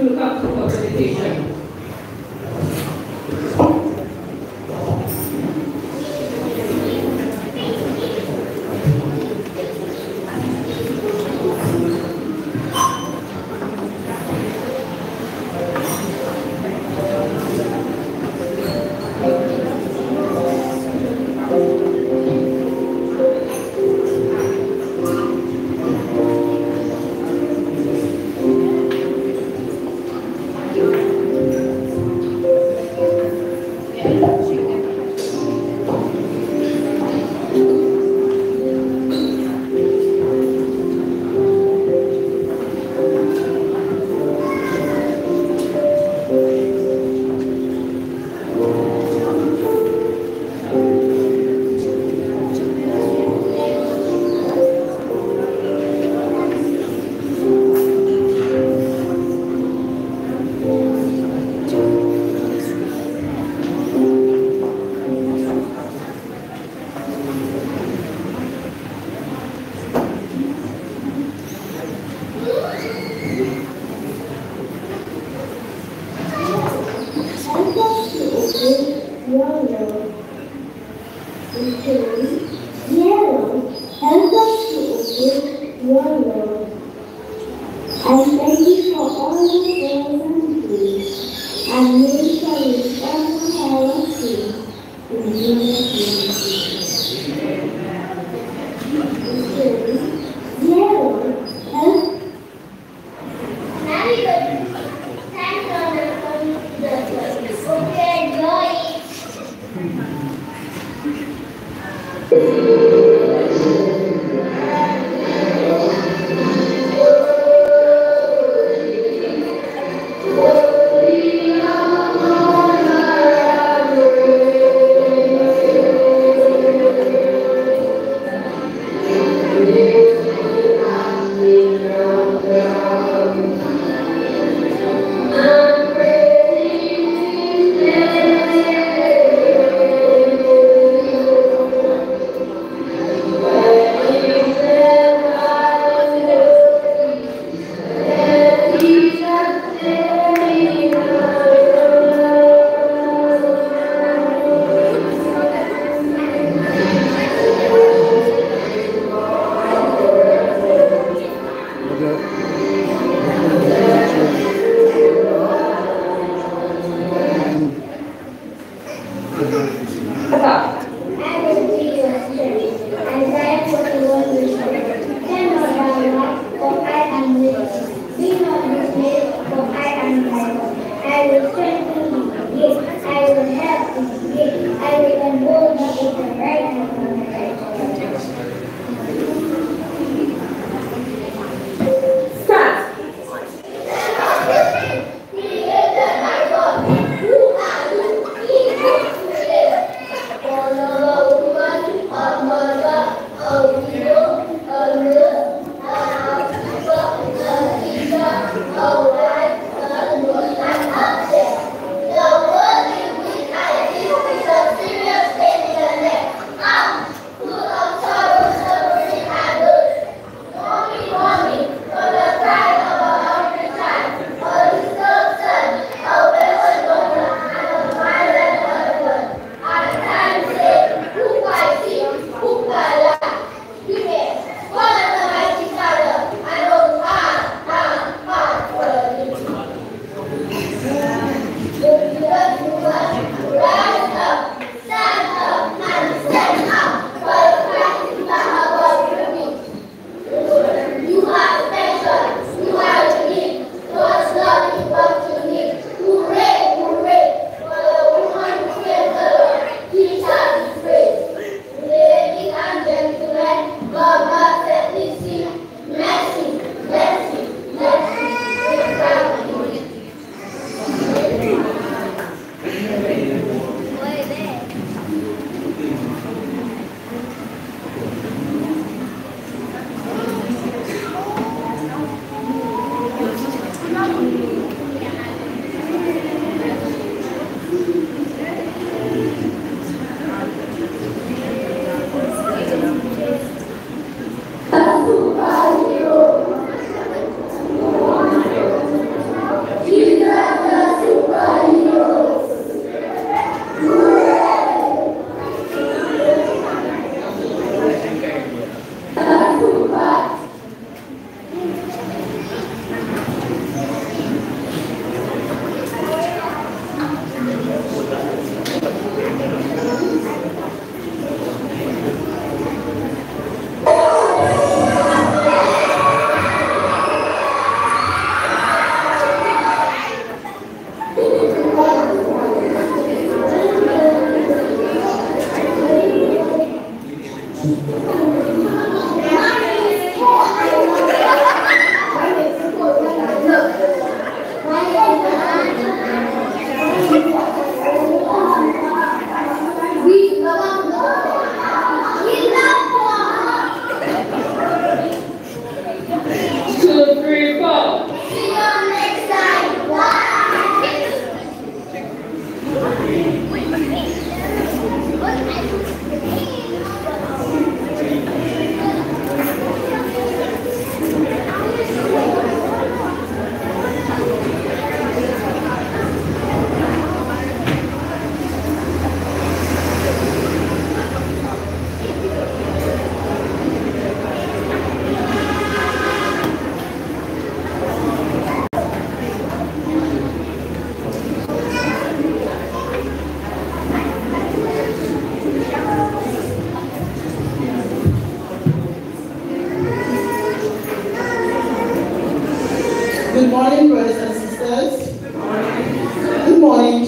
will come to for meditation.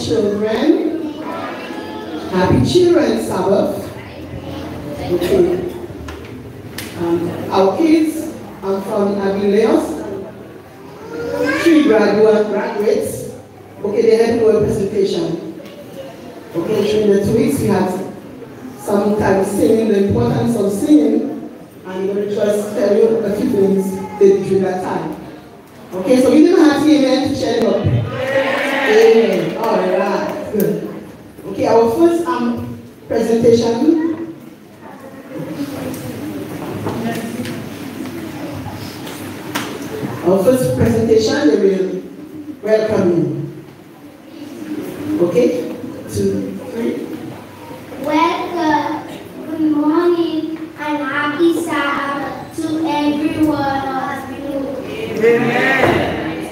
children. Happy Children's Sabbath. Okay. Our kids are from Avileos. 3 graduates. Okay, they had a presentation. Okay, during the 2 weeks we had some time singing, the importance of singing, and I'm going to just tell you a few things they did during that time. Okay, so we didn't have to amen to share it up. Amen. All right, good. Okay, our first presentation. Our first presentation, they will welcome you. Okay, 2, 3. Welcome, good morning, and happy Sabbath to every one of you. Amen.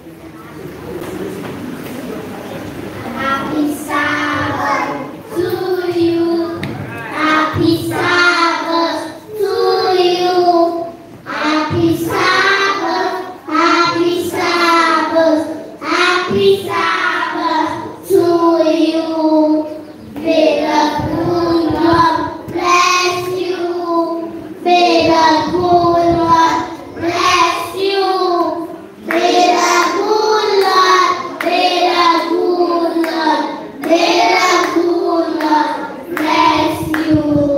Happy Sabbath to you. Happy Sabbath to you. Happy Sabbath. Happy Sabbath. Happy Sabbath to you. May the good Lord bless you. May the good Lord bless you. May the good Lord, may the good Lord, may the good Lord bless you.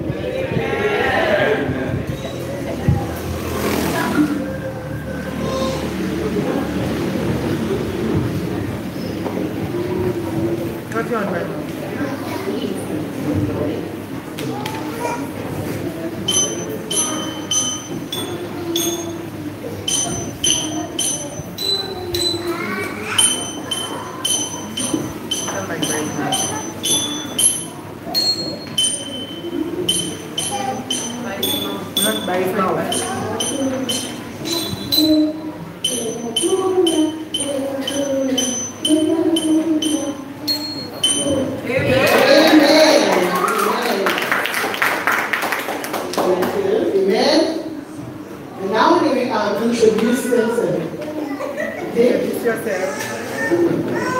What's your name? Not by now. Amen. And now we are introduce themselves. Okay, introduce yourself.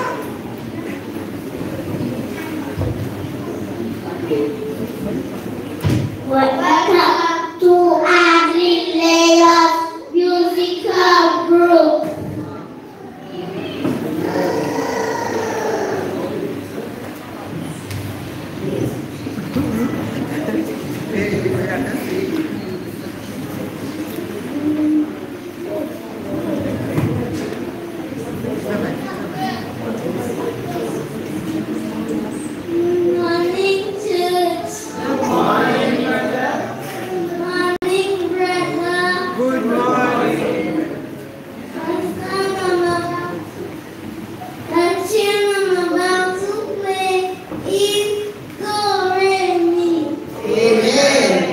Welcome to Anse-La-Raye musical group. Morning, church. Good morning, brother. Morning, brother. Good morning. The tune I'm about to play is Do Re Mi. Amen.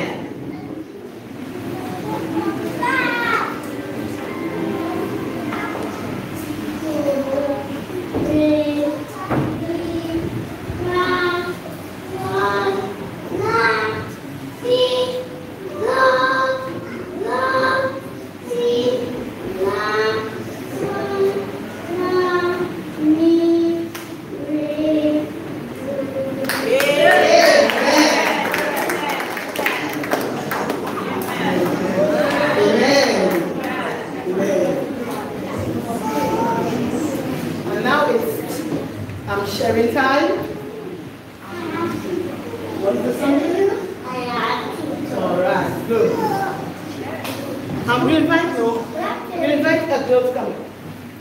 And now it's sharing time. What's the song? All right, good. I'm going to invite you. I'm going to invite a girl to come up.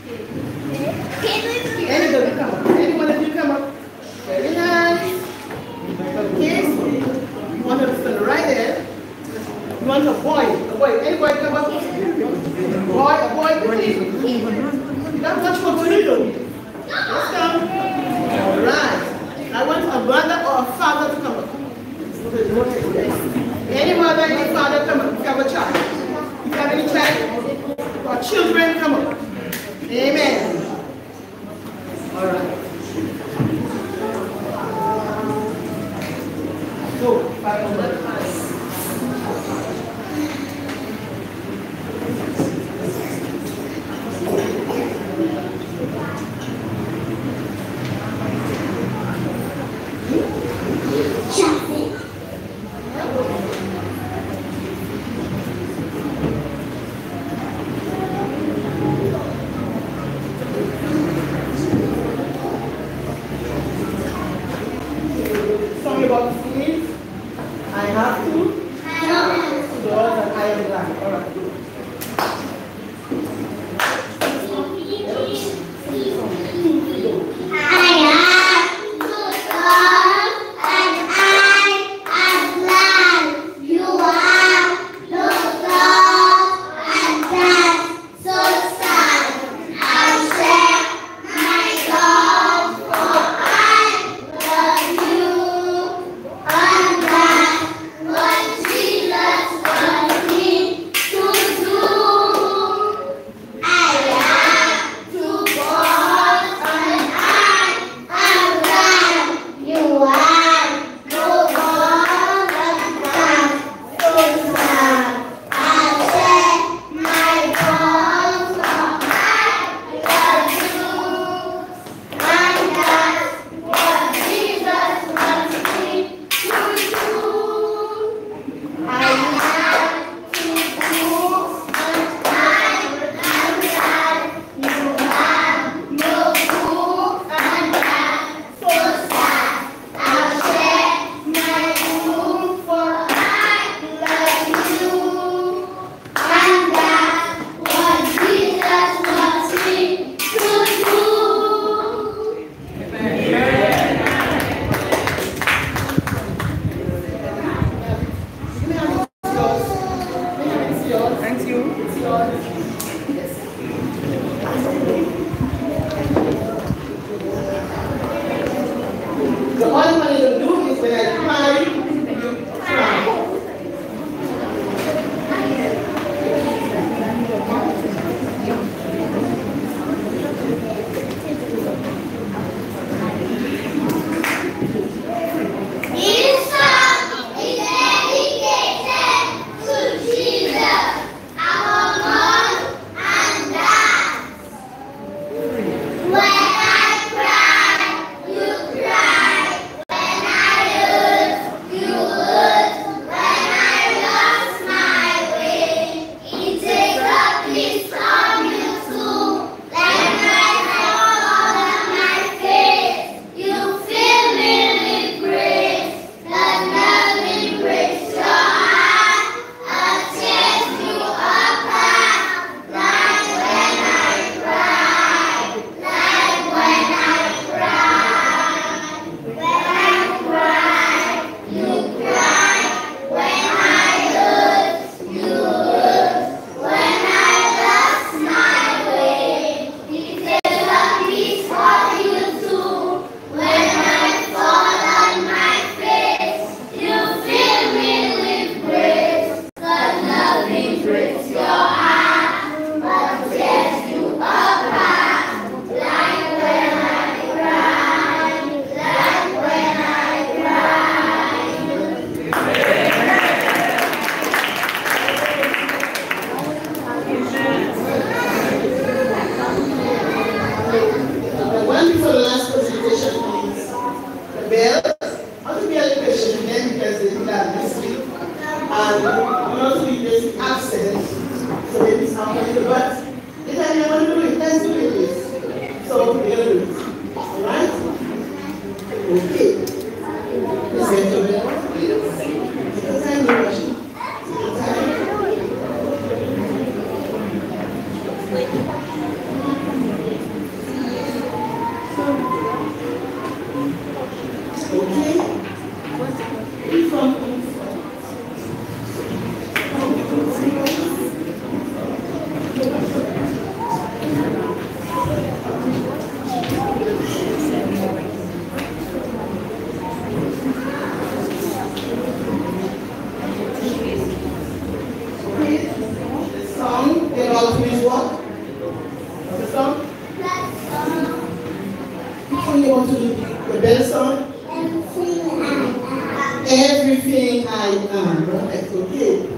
Any girl to come up. Anyone of you come up. Very nice. Okay. You want to stand right there. You want a boy. Any boy come up. A boy, please. You got much more to do. Let's come. All right. I want a brother or a father to come up. Any mother, any father, come up. If you have a child. If you have any child or children, come up. Amen. All right. So, 500. How you want to do the bell song? Everything I am. Right, okay.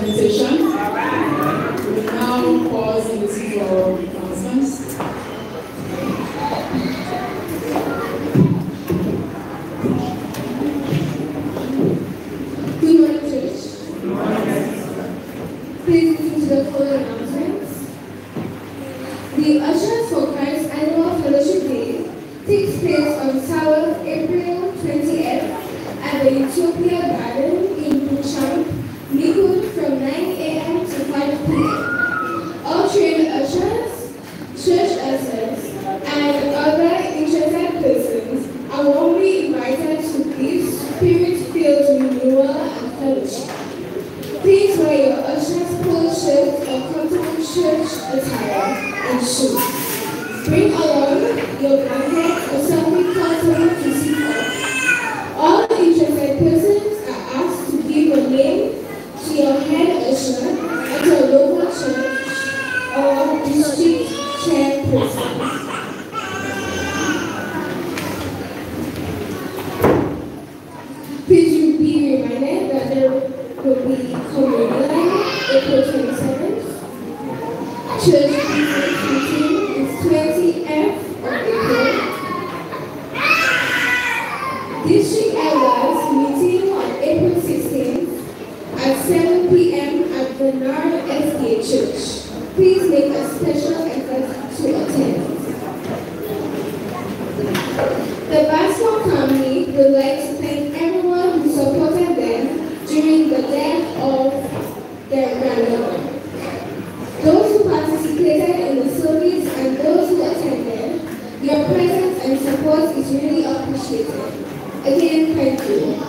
presentation. We will now pause and listen to our announcements. Good morning, church. Please listen to the following announcements. The Ushers for Christ Annual Fellowship Day takes place on Saturday, April 20th at the Utopia Garden in Bouchamp, Likud from 9 a.m. to 5 p.m. All trained ushers, church ushers, and other interested persons are warmly invited to this spirit-filled renewal and fellowship. Please wear your usher's polo shirts or comfortable church attire and shoes. Bring along your blanket or something comfortable to sit on. All interested persons are asked to give your name to your head usher at your local church or district chairperson. Please you be reminded that there will be communion April 27th. Church business meeting is 20th of April. District elders meeting on April 16th at 7 p.m. at the Nard SDA Church. Please make a special effort to attend. The basketball company would like to thank everyone who supported them during the death of their grandmother. Those who participated in the service and those who attended, your presence and support is really appreciated. Again, thank you.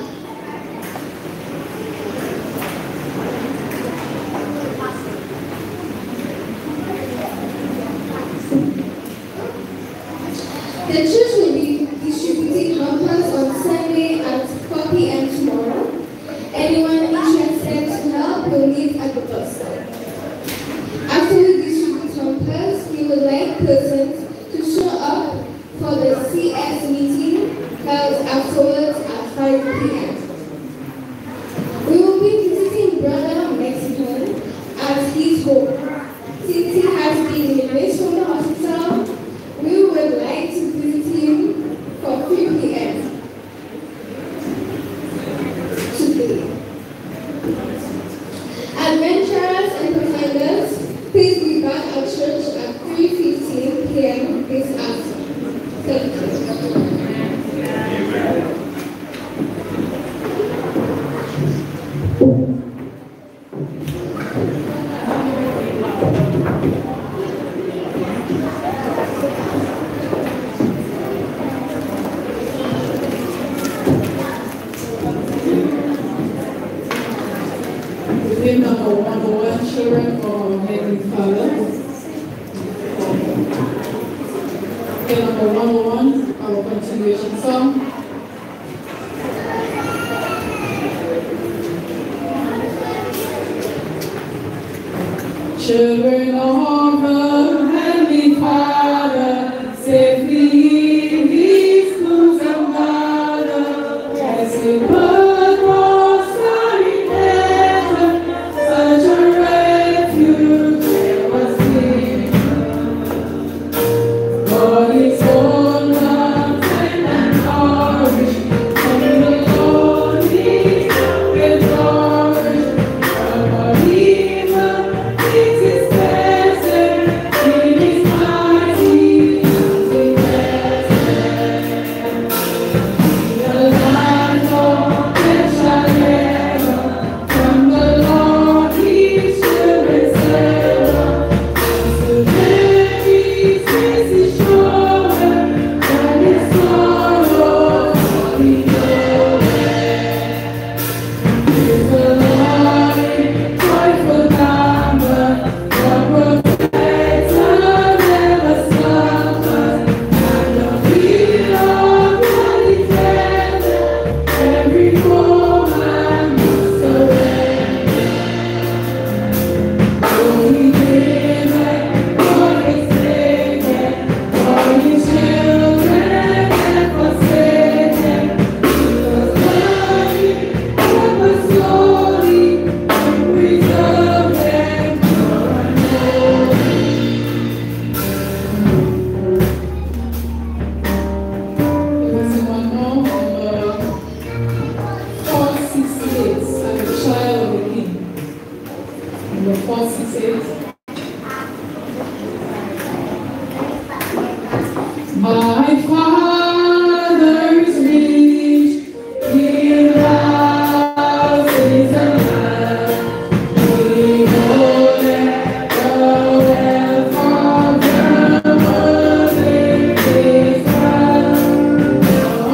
The church will be distributing hampers on Sunday at 4 p.m. tomorrow. Anyone interested to help will meet at the bus stop. After we distribute hampers, we would like persons to show up for the CS meeting held afterwards at 5 p.m. We will be visiting Brother Mexican at his home. Since he has been released from the hospital, we would like to visit him for 3 p.m. today. Adventurers and pretenders, please be back at church at 3:15 p.m. this afternoon. Thank you. Hymn number 101, Children for Our Heavenly Father. Hymn number 101, our continuation song. Children of the Heavenly Father, safely in His bosom gather, as a bird was in heaven, such a refuge was given. God is all love and courage, from the Lord He will flourish. Our believer is His presence. Number 468. My Father is rich in houses and land. We know that the wealth of the world is found.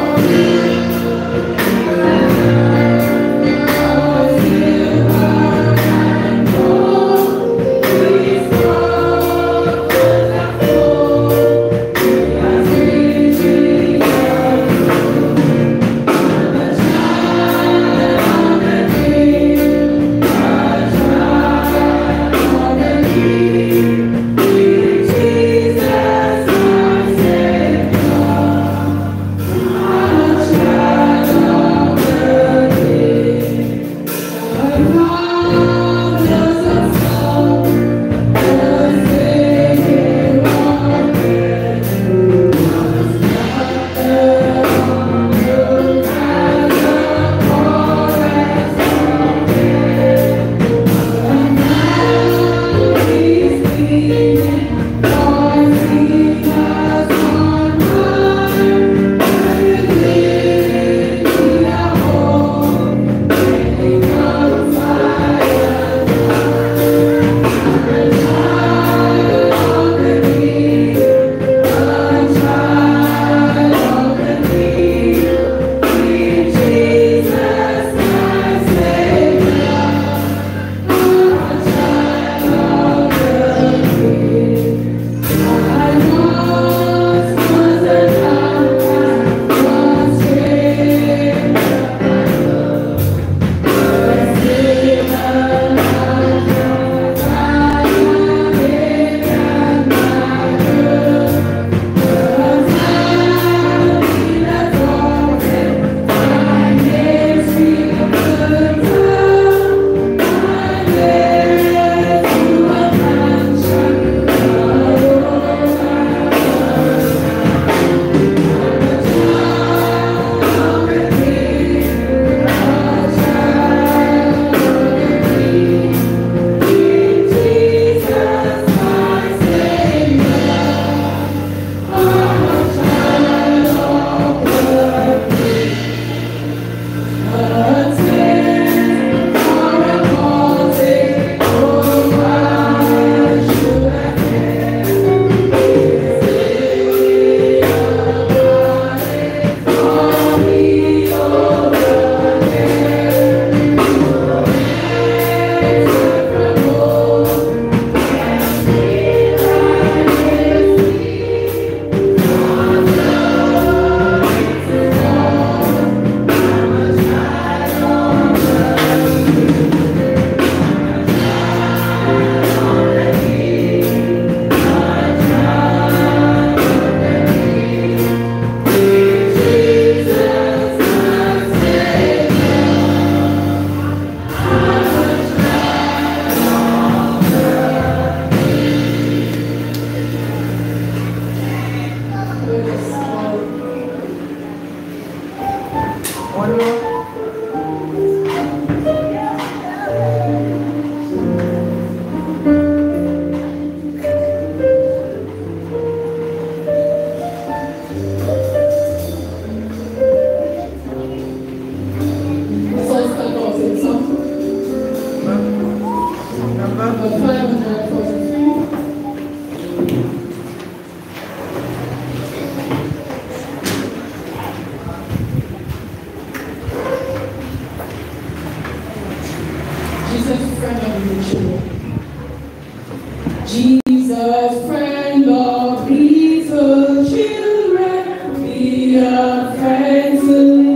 Jesus, friend of little children, be a friend to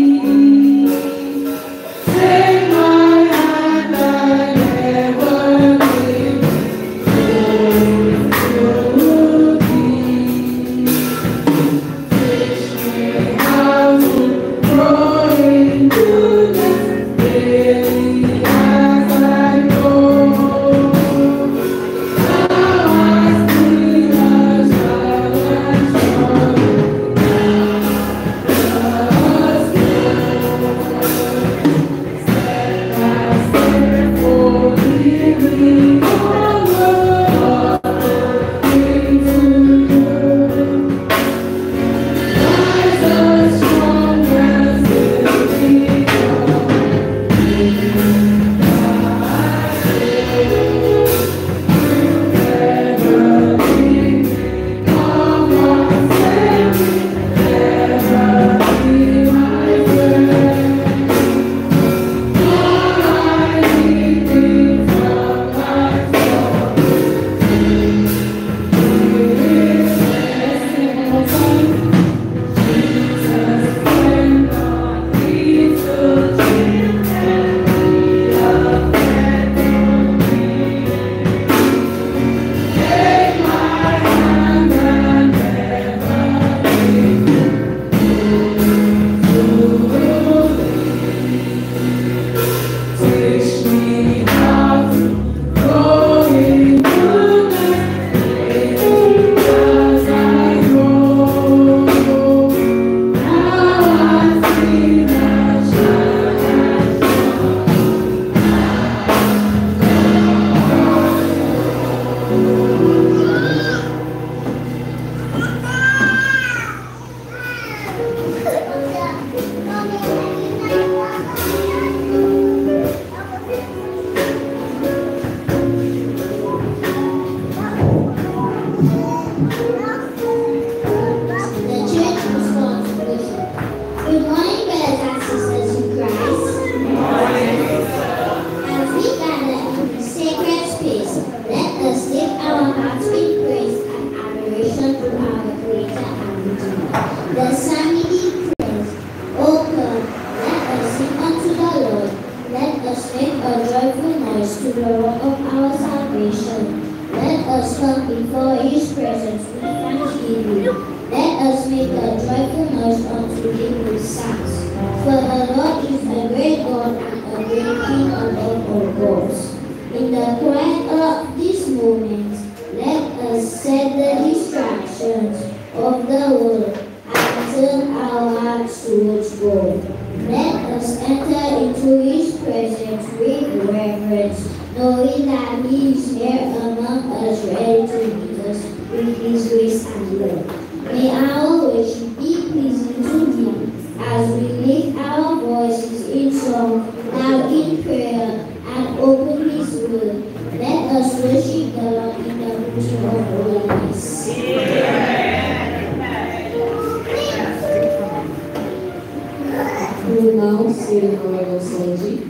me. Take my hand, I never leave you be. Teach me how to grow in goodness daily as I go. Now I deliverer of our salvation. Let us come before his presence with thanksgiving. Let us make a joyful noise unto him with songs. For the Lord is a great God and a great King above all gods. In the quiet of this moment, let us set the distractions of the world and turn our hearts towards God. Let us enter into his presence with reverence, knowing that he is here among us, ready to meet us with his grace and love. May our worship be pleasing to him as we lift our voices in song, now in prayer, and open his word. Let us worship the Lord in the beauty of holiness. We will now sing our doxology.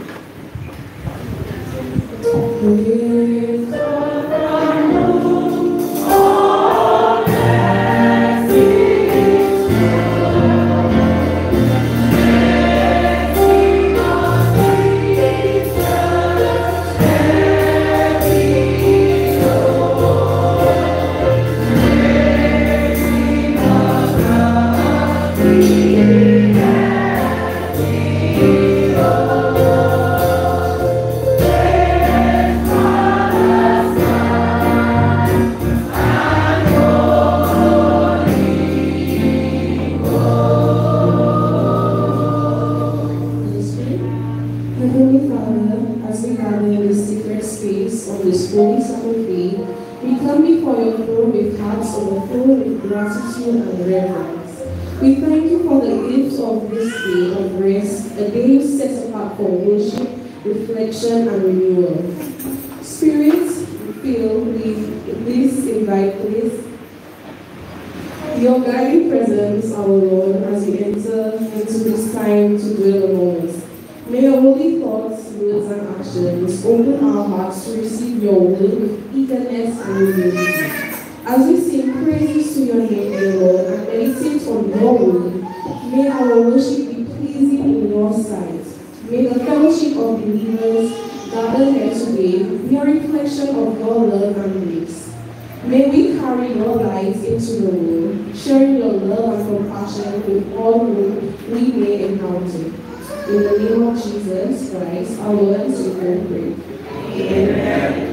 Heavenly Father, as we gather in the secret space of this holy Sabbath day, we come before your throne with hearts overflowing with gratitude and reverence. We thank you for the gift of this day of rest, a day set apart for worship, reflection, and renewal. Spirit, fill with this invite place your guiding presence, our Lord, as we enter into this time to dwell among us. May your holy thoughts, words, and actions open our hearts to receive your will with eagerness and humility. As we sing praises to your name, dear Lord, and meditate on your word, may our worship be pleasing in your sight. May the fellowship of believers gathered here today be a reflection of your love and grace. May we carry your light into the world, sharing your love and compassion with all whom we may encounter. In the name of Jesus Christ, our Lord and Savior, we pray. Amen.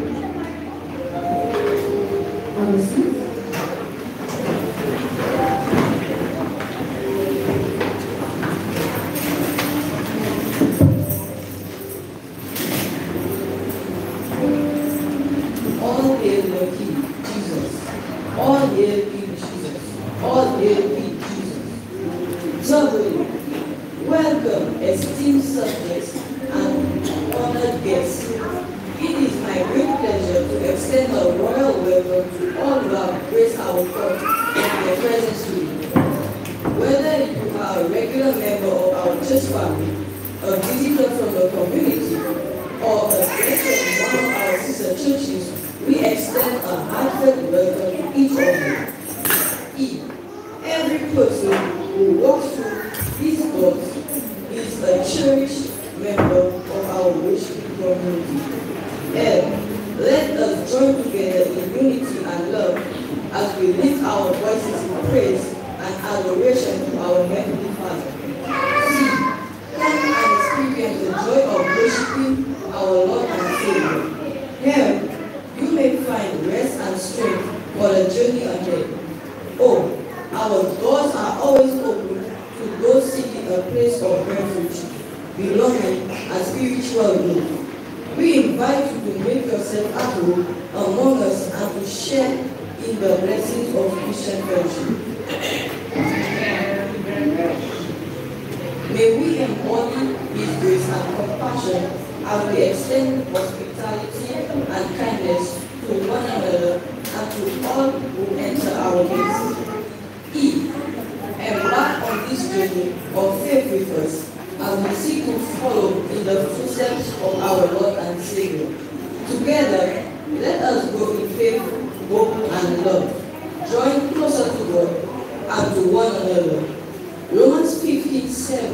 All hail the King, Jesus. All hail King Jesus. All hail King Jesus. Jubilee. Welcome, esteemed subjects and honored guests. It is my great pleasure to extend a royal welcome to all who have graced our court in their presence today. Whether you are a regular member of our church family, a visitor from the community, or a guest of one of our sister churches, we extend a heartfelt welcome to each of you. Every person who walks through these doors is a cherished member of our worshiping community. And let us join together in unity and love as we lift our voices in praise and adoration to our Heavenly Father. See, come and experience the joy of worshiping our Lord and Savior. Here, you may find rest and strength for the journey ahead. Oh, our doors are always open to those seeking a place of refuge, belonging, and spiritual growth. We invite you to make yourself at home among us and to share in the blessings of Christian fellowship. May we embody His grace and compassion as we extend hospitality and kindness to one another and to all who enter our gates. Embark on this journey of faith with us as we seek to follow in the footsteps of our Lord and Savior. Together, let us grow in faith, hope, and love, drawing closer to God and to one another. Romans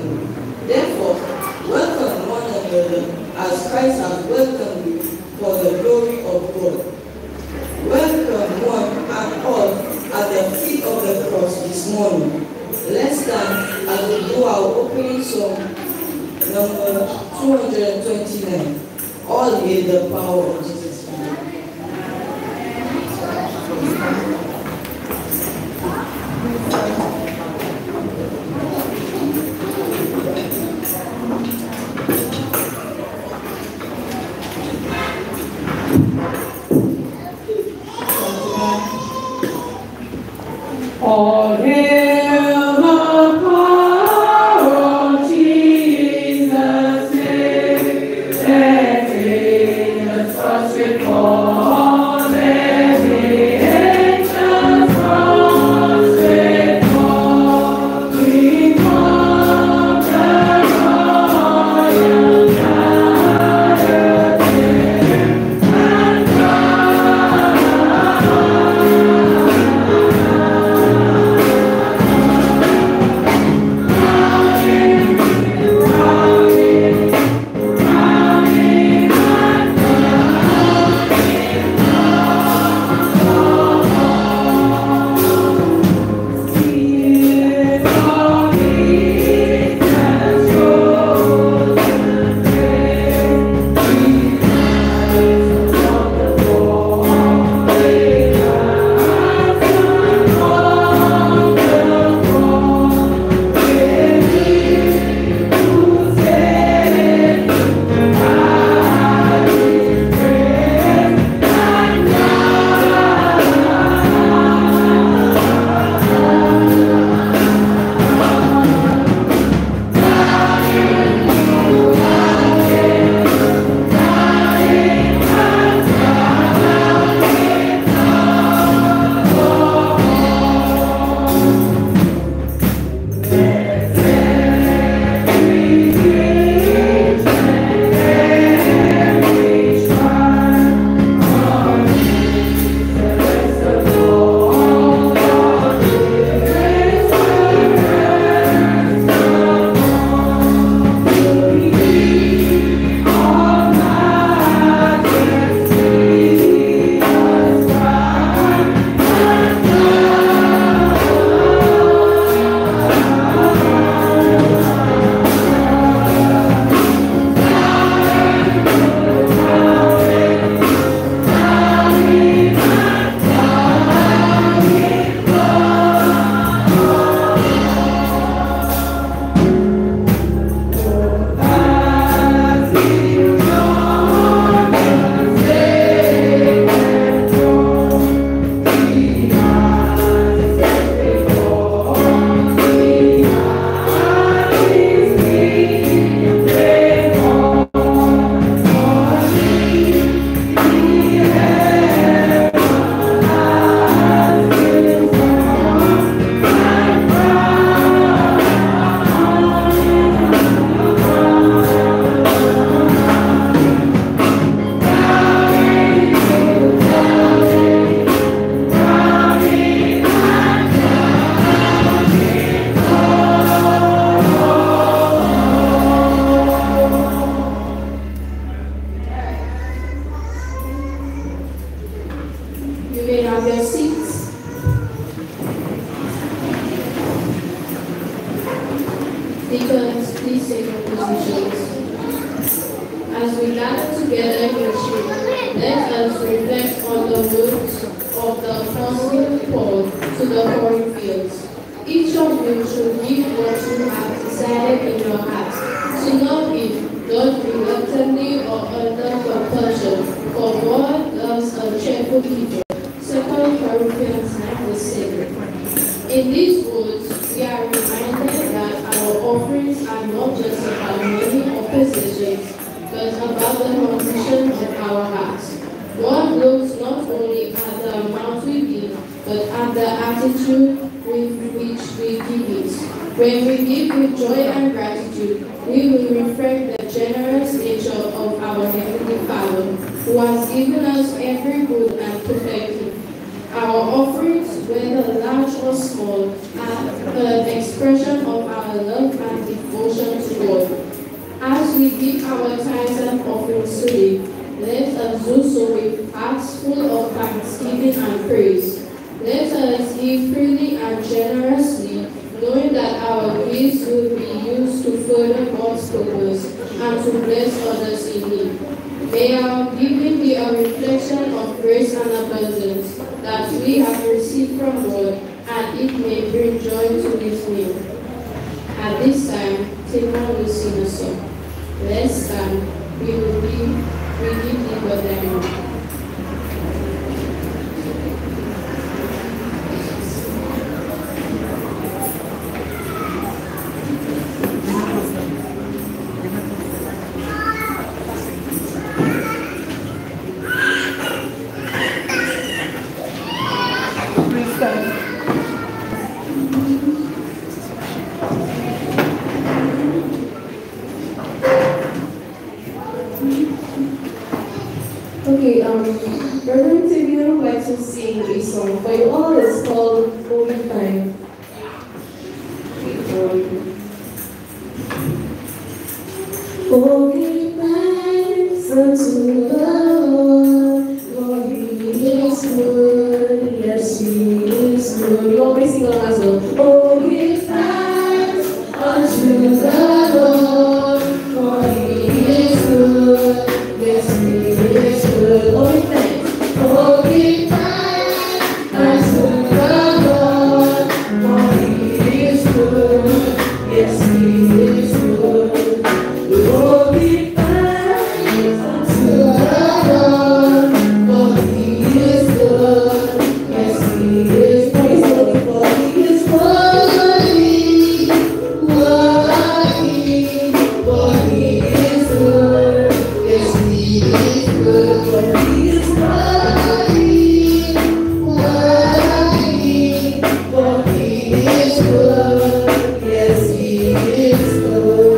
15:7. Therefore, welcome one another as Christ has welcomed you for the All hail the power of Jesus' name. Let angels touch it fall. Let the angels cross it fall. We conquer royal diadem and Deacons, please take your positions. As we gather together in worship, let us reflect on the words of the Apostle Paul to the Corinthians. Each of you should give what you have decided in your heart. Do not give, not reluctantly or under compulsion, for God loves a cheerful giver. 2 Corinthians 9:7. In these words, we are reminded that our offerings are not just about money or possessions, but about the condition of our hearts. God looks not only at the amount we give, but at the attitude with which we give it. When we give with joy and gratitude, we will reflect the generous nature of our Heavenly Father, who has given us every good and perfect gift. Our offerings, whether large or small, are an expression of our love and devotion to God. As we give our tithes and offerings today, let us do so with hearts full of thanksgiving and praise. Let us give freely and generously, knowing that our gifts will be used to further God's purpose and to bless others in need. May our giving be a reflection revelation of grace and abundance that we have received from God, and it may bring joy to his name. At this time, Timon will sing a song. Let's stand. We give thee God thy name. Okay, Reverend Timmy would like to sing a song for you all. It's called Holy Time. Oh, give thanks unto the Lord, for he is good, yes, he is good. You always sing along as well. Oh, give thanks unto the Lord, for he is good, yes, he is good. Oh, give thanks. Oh, give thanks unto the Lord, for he is good, yes, he is good. Oh, give thanks unto the Lord, for he is good, yes, he is good. For he is worthy, worthy, for he is good, yes, he is good. For he is worthy, worthy, for he is good, yes, he is good.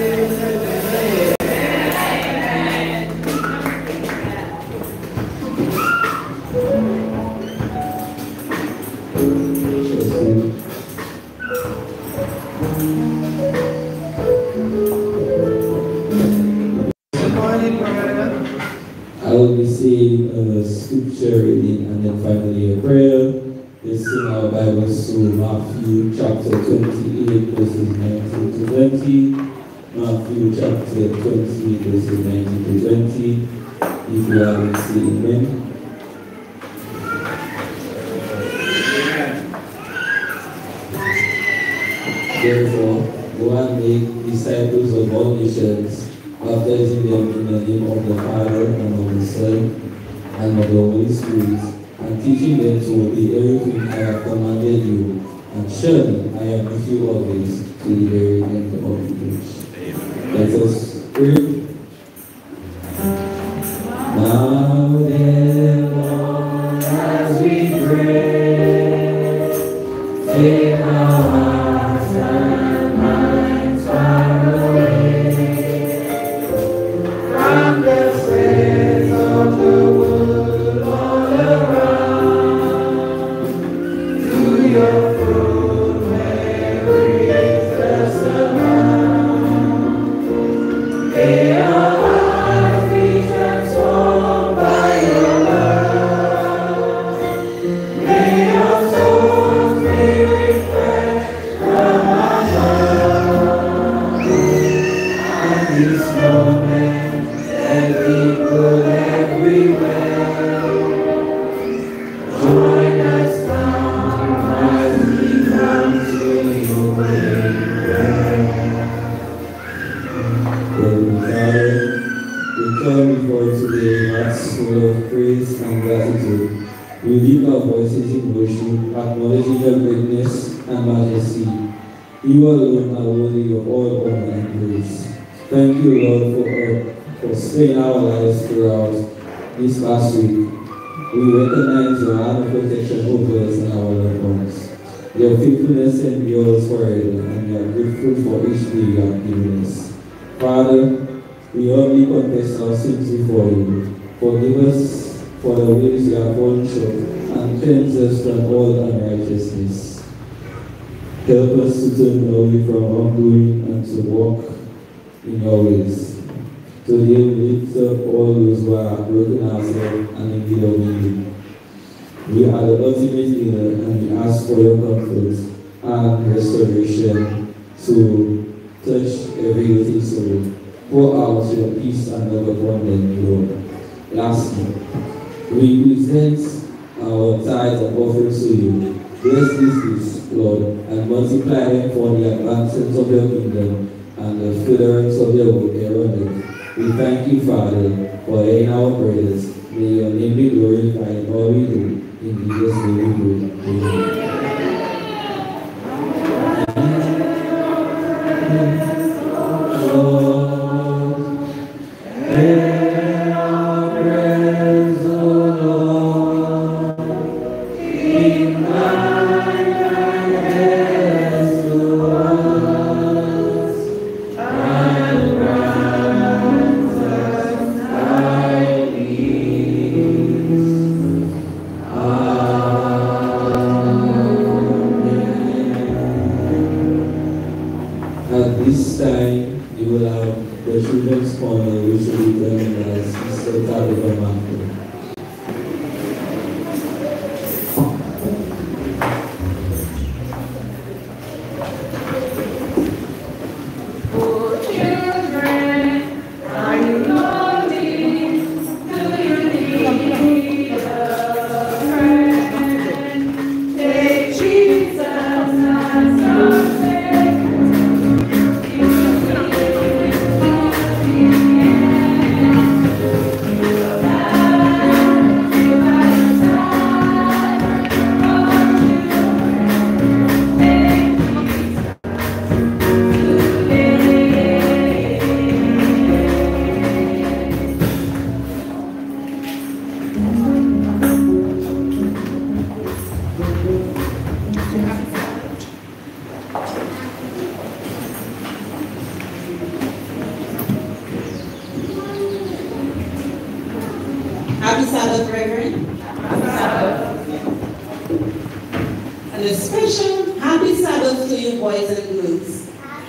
I will be saying a scripture reading and then finally a prayer. Let's sing our Bibles to Matthew chapter 28, verses 19 to 20. Matthew chapter 28, verses 19 to 20. If you haven't seen them. Therefore, go and make disciples of all nations, baptizing them in the name of the Father and of the Son and of the Holy Spirit, and teaching them to obey everything I have commanded you. And surely I am with you always to the very end of the age. Let us pray. Now therefore, as we pray, take our hearts and minds far away from the spreads of the world all around, to your throne where grace does abound. May our hearts be transformed by your love. May our souls be refreshed from our heart. And this moment, let people everywhere join us now as we come to you in prayer. Heavenly Father, we come before you today in hearts full of praise and gratitude. We lift our voices in worship, acknowledging your greatness and majesty. You alone are worthy of all honor and praise. Thank you, Lord, for sparing our lives throughout this past week. We recognize your hand of protection over us and our loved ones. Your faithfulness endures forever, and we are grateful for each day you have given us. Father, we humbly confess our sins before you. Forgive us for the ways we have fallen short, and cleanse us from all unrighteousness. Help us to turn away from wrongdoing and to walk in your ways. Today we lift up all those who are broken hearted and in need of you. We are the ultimate healer, and we ask for your comfort and restoration to touch every guilty soul. Pour out your peace and love upon them, Lord. Lastly, We present our tithes and offerings to you. Bless these gifts, Lord, and multiply them for the advancement of your kingdom and the furtherance of your work here on earth. We thank you, Father, for hearing our prayers. May your name be glorified in all we do. In Jesus' name we pray. Amen. Happy Sabbath, brethren. And a special happy Sabbath to you, boys and girls.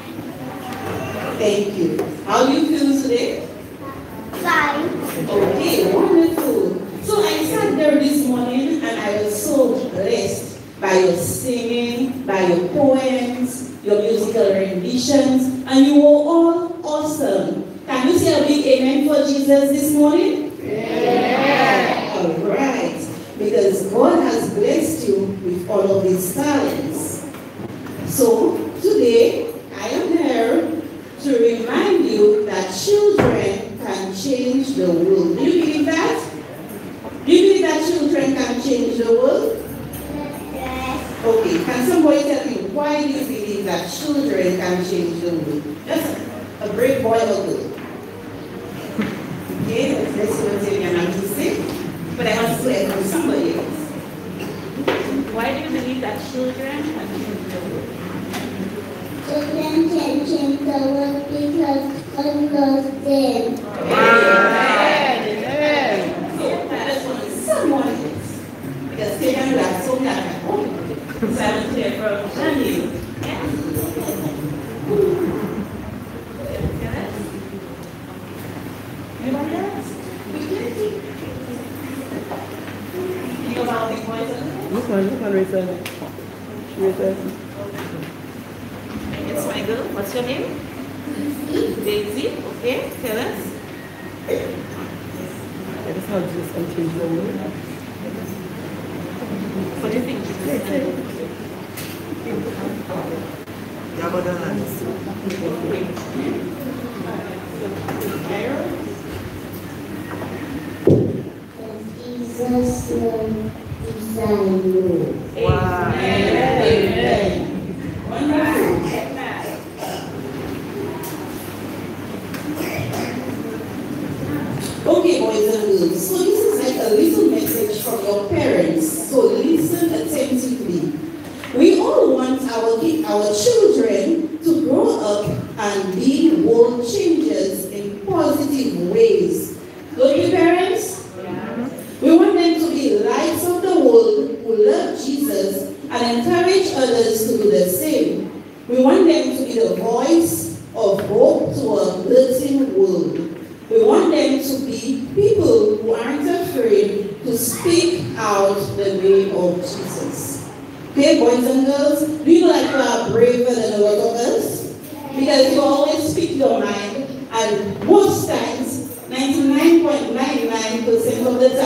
Thank you. How do you feel today? Fine. Okay, wonderful. So I sat there this morning and I was so blessed by your singing, by your poems, your musical renditions, and you were all awesome. Can you say a big amen for Jesus this morning? Yeah. All right. Because God has blessed you with all of these talents. So today I am here to remind you that children can change the world. Do you believe that? Do you believe that children can change the world? Yes. Okay, can somebody tell me why do you believe that children can change the world? Just a brave boy or girl. Okay, let's see what you're going to say. But I want to echo somebody else. Why do you believe that children can change the world? Children can change the world because God loves them. So that is what someone else. Because they can laugh so much at home. So I want to hear from Shani. Anybody else? You about the boys and Look on Rachel. Yes, my girl. What's your name? Daisy. Okay, tell us. That is how Jesus can change the world. What do you think? Jesus loves design. Wow. Amen. Wonderful. Okay, boys and girls, so this is like a little message from your parents, so listen attentively. We all want our children to grow up and be world changers in positive ways. Don't you, parents? Yeah. We want them to be lights of the world who love Jesus and encourage others to do the same. We want them to be the voice of hope to a hurting world. We want them to be people who aren't afraid to speak out the name of Jesus. Okay, boys and girls, do you know that you are braver than a lot of us? Because you always speak your mind, and most times, 99.99% of the time,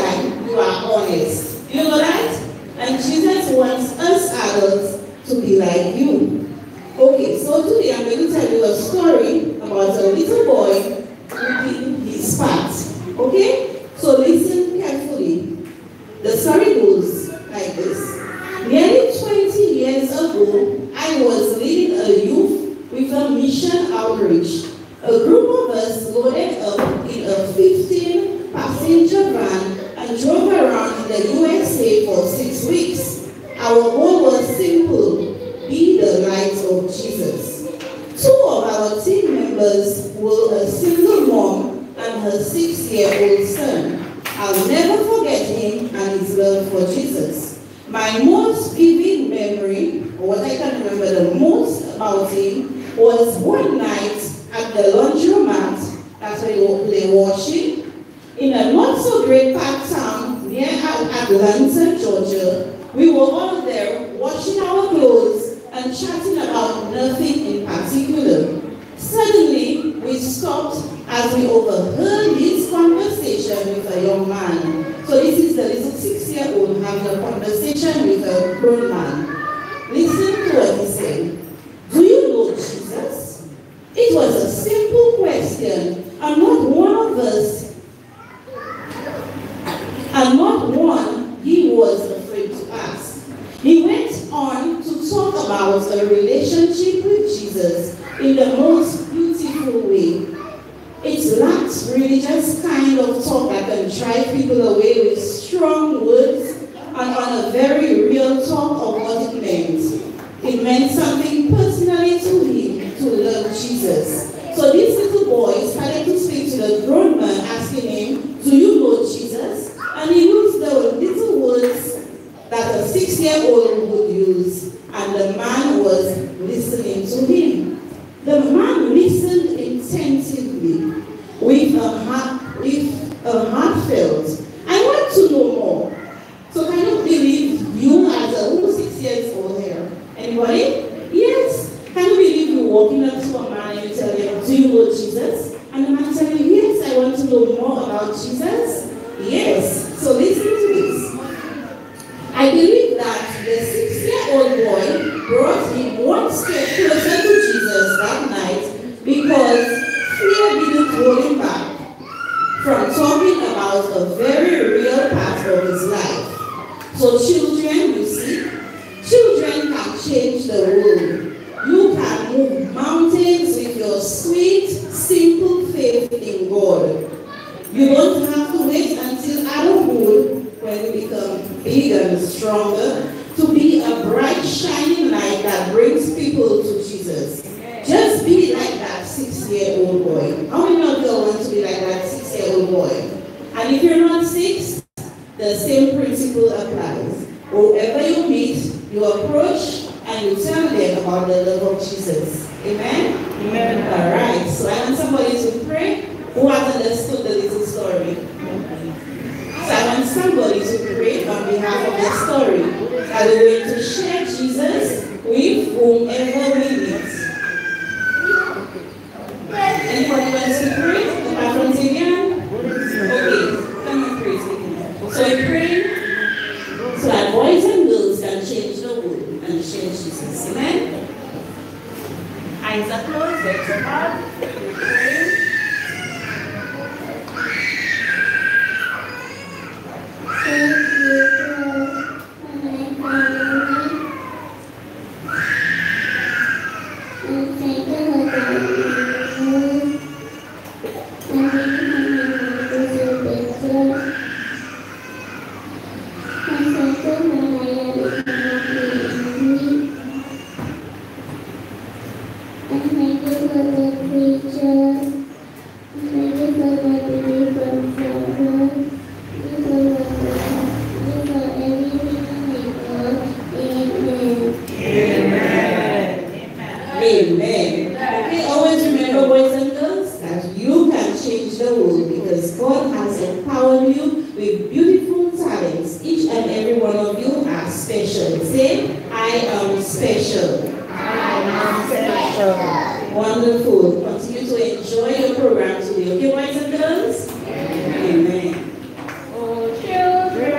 you are honest. You know that? And Jesus wants us adults to be like you. Okay, so today I'm going to tell you a story about a little boy ripping his part. Okay? So listen carefully. The story goes like this. Nearly 20 years ago, I was leading a youth with a mission outreach. A group of us loaded up in a 15-passenger van and drove around the USA for 6 weeks. Our goal was simple: be the light of Jesus. 2 of our team members were a single mom and her 6-year-old son. I'll never forget him and his love for Jesus. My most vivid memory, or what I can remember the most about him, was one night at the laundromat that we were washing in a not-so-great part town near Atlanta, Georgia. We were all there washing our clothes and chatting about nothing in particular. Suddenly, we stopped as we overheard his conversation with a young man. So this is the little 6-year-old having a conversation with a grown man. Listen to what he said. Do you know Jesus? It was a simple question, and not one he was afraid to ask. He went on to talk about a relationship with Jesus in the most beautiful way. It lacked religious kind of talk that can drive people away with strong words, and on a very real talk of what it meant. It meant something personally to him to love Jesus. So this little boy started to speak to the grown man, asking him, do you know Jesus? And he used the little words that a 6-year-old would use, and the man was listening to him. The man listened intensively with a heartfelt, I want to know more. So can you believe you as a 6 years old here? Anybody? Yes. Can you believe you walking up to a man and you tell him, do you know Jesus? And the man telling you, yes, I want to know more about Jesus. Yes. So listen to this. I believe that the 6-year-old boy brought him one step closer to Jesus that night because fear didn't hold him back from talking about a very real part of his life. So children, you see, children can change the world. You can move mountains with your sweet, simple faith in God. You don't have to wait until adulthood, when you become bigger and stronger, to be a bright, shining light that brings people to Jesus. Just be like that 6-year-old boy. How many of you want to be like that 6-year-old boy? And if you're not 6, the same principle applies. Whoever you meet, you approach and you tell them about the love of Jesus. Amen? Amen. All right. So I want somebody to pray who has understood the little story. So I want somebody to pray on behalf of the story. That we're going to share Jesus with whomever we meet. Anybody wants to pray? Apart from Zivian? Okay. Come and pray, Zivian. So we pray so that boys and girls can change the world and change Jesus. Amen? Eyes are closed, legs are up. Pray. Wonderful. Continue to enjoy your program today. Okay, boys and girls? Amen. Oh, children.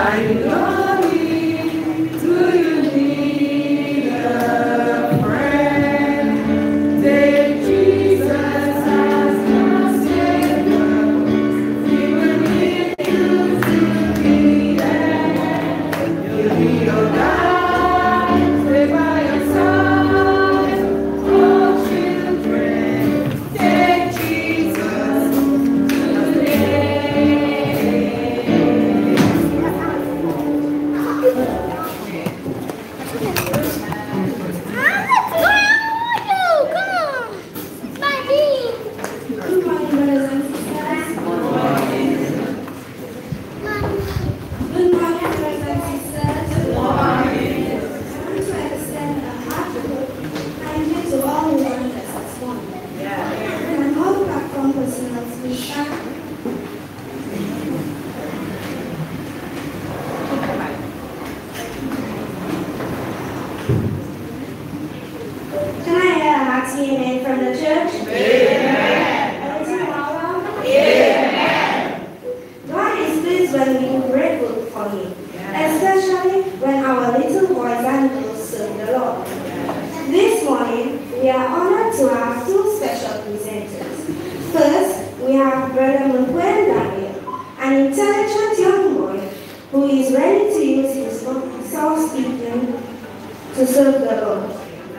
Amen from the church? Amen. Everything all around? Amen. God is pleased when we are grateful for Him, especially when our little boys and girls serve the Lord. This morning, we are honored to have two special presenters. First, we have Brother Mugwen Daniel, an intelligent young boy who is ready to use his soft speaking to serve the Lord.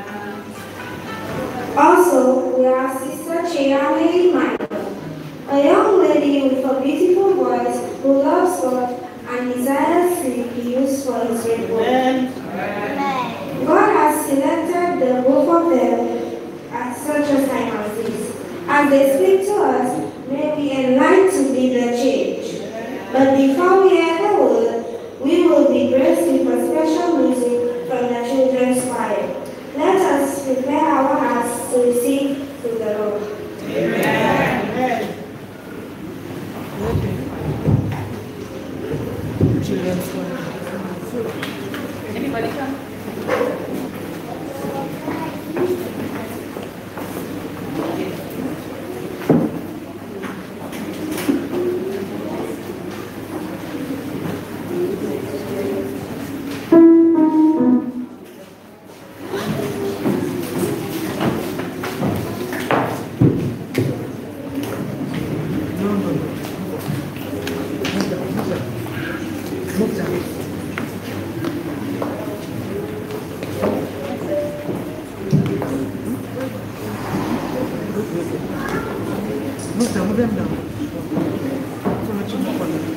Also, we have Sister Cheyameli Michael, a young lady with a beautiful voice who loves God and desires to be used for His great work. God has selected the both of them at such a time as this. As they speak to us, may we enlighten to be the change. But before we hear the word, we will be graced with a special music from the children's choir. Let us prepare our hearts to receive to the Lord. Amen. Anybody come? Move them down. So much more for them.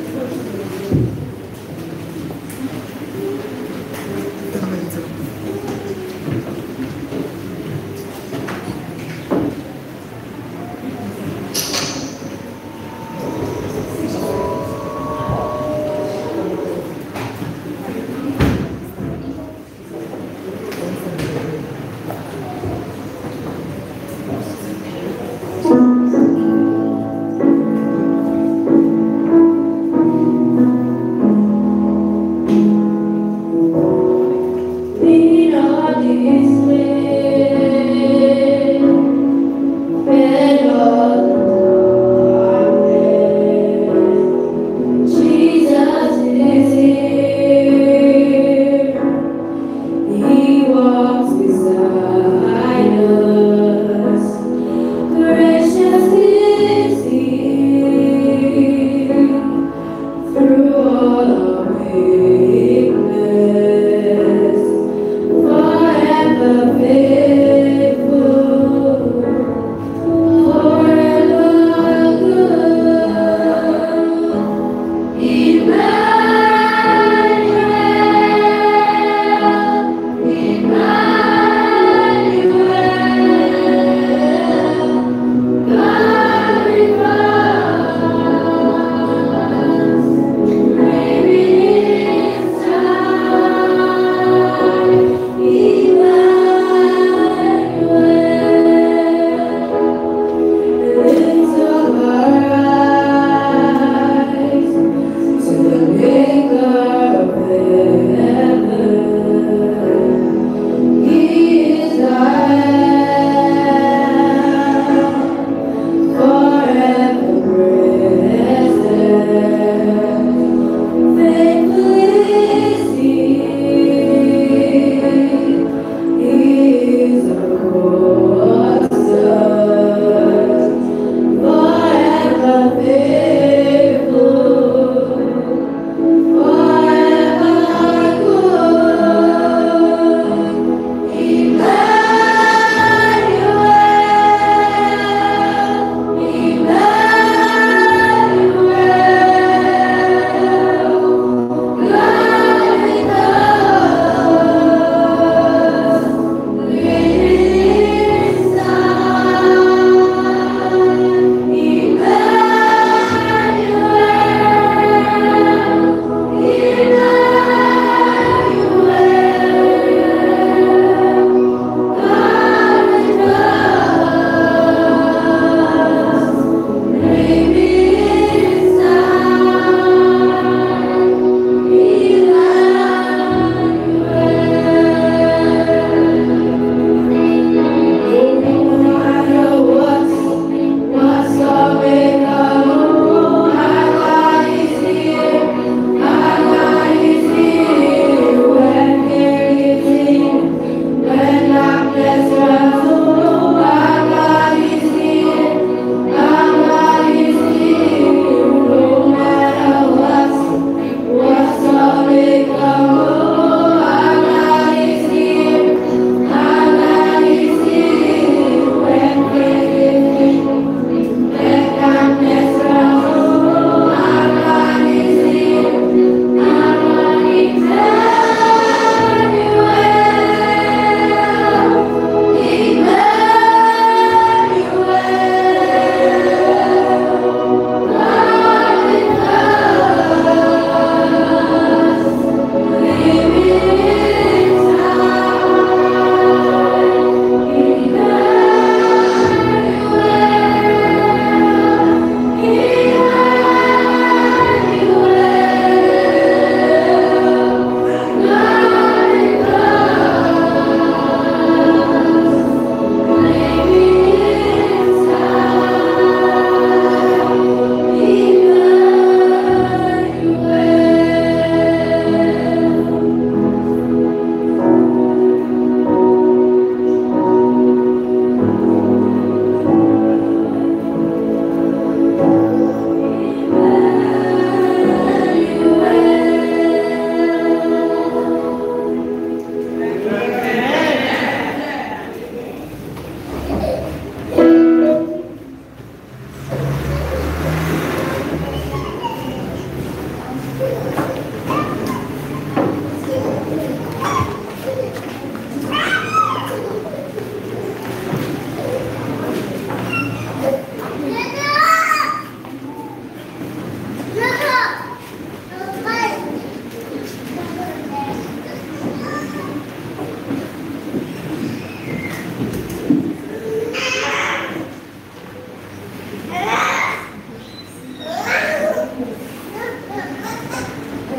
Baby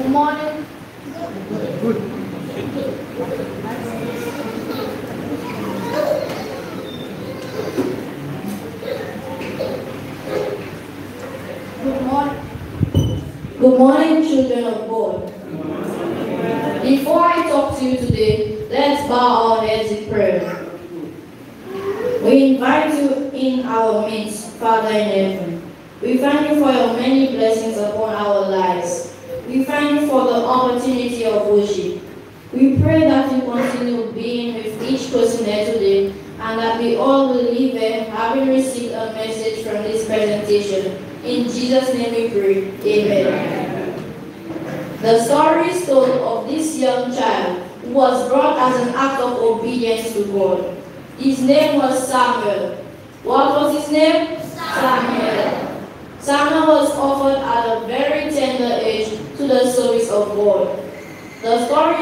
Good morning. Good morning. Good morning, children of God. Before I talk to you today, let's bow our heads in prayer. We invite you in our midst, Father in heaven. We thank you for your many blessings upon our lives. We thank you for the opportunity of worship. We pray that you continue being with each person here today, and that we all will leave here having received a message from this presentation. In Jesus' name we pray. Amen. The story is told of this young child who was brought as an act of obedience to God. His name was Samuel. What was his name? Samuel. Samuel was offered at a very tender age to the service of God. The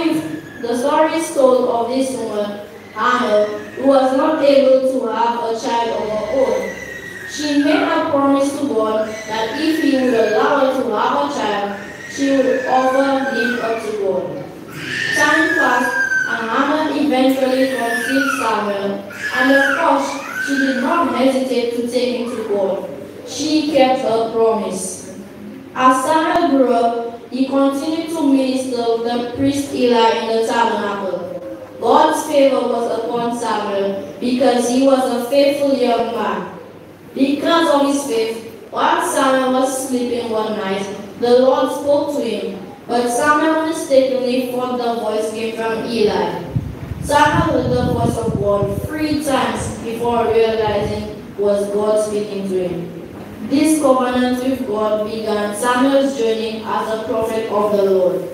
story is told of this woman, Hannah, who was not able to have a child of her own. She made a promise to God that if he would allow her to have a child, she would offer him up to God. Time passed, and Hannah eventually conceived Samuel, and of course, she did not hesitate to take him to God. She kept her promise. As Samuel grew up, he continued to minister with the priest Eli in the tabernacle. God's favor was upon Samuel because he was a faithful young man. Because of his faith, while Samuel was sleeping one night, the Lord spoke to him, but Samuel mistakenly thought the voice came from Eli. Samuel heard the voice of God 3 times before realizing it was God speaking to him. This covenant with God began Samuel's journey as a prophet of the Lord.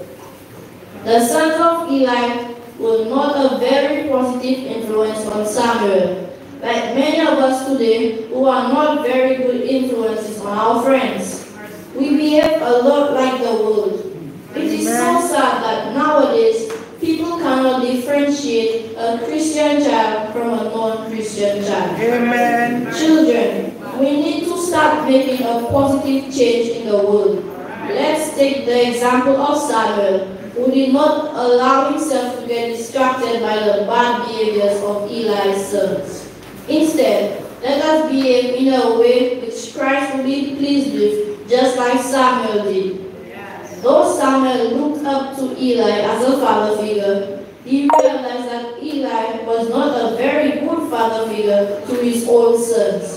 The sons of Eli were not a very positive influence on Samuel, like many of us today who are not very good influences on our friends. We behave a lot like the world. It is so sad that nowadays people cannot differentiate a Christian child from a non-Christian child. Amen. Children, we need to start making a positive change in the world. Let's take the example of Samuel, who did not allow himself to get distracted by the bad behaviors of Eli's sons. Instead, let us behave in a way which Christ will be pleased with, just like Samuel did. Though Samuel looked up to Eli as a father figure, he realized that Eli was not a very good father figure to his own sons.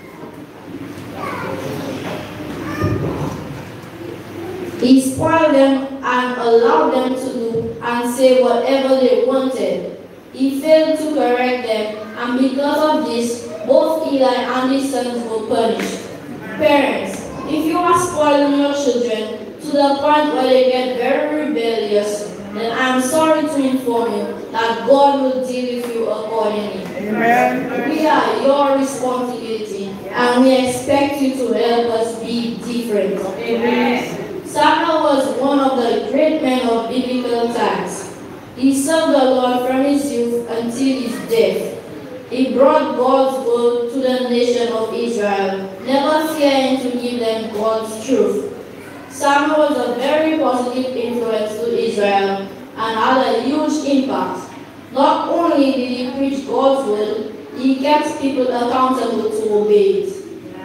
He spoiled them and allowed them to do and say whatever they wanted. He failed to correct them, and because of this, both Eli and his sons were punished. Parents, if you are spoiling your children to the point where they get very rebellious, then I am sorry to inform you that God will deal with you accordingly. Amen. We are your responsibility, and we expect you to help us be different. Amen. Samuel was one of the great men of biblical times. He served the Lord from his youth until his death. He brought God's word to the nation of Israel, never fearing to give them God's truth. Samuel was a very positive influence to Israel and had a huge impact. Not only did he preach God's word, he kept people accountable to obey it.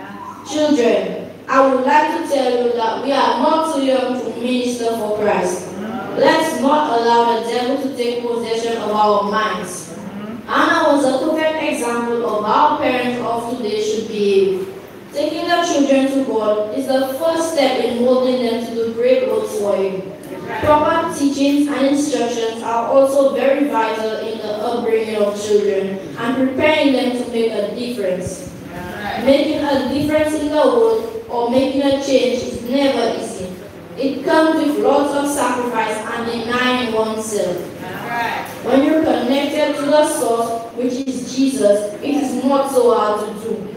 Children, I would like to tell you that we are not too young to minister for Christ. Let's not allow the devil to take possession of our minds. Anna was a perfect example of how parents of today should behave. Taking their children to God is the first step in molding them to do great works for Him. Proper teachings and instructions are also very vital in the upbringing of children and preparing them to make a difference. Making a difference in the world or making a change is never easy. It comes with lots of sacrifice and denying oneself. When you're connected to the source, which is Jesus, it is not so hard to do.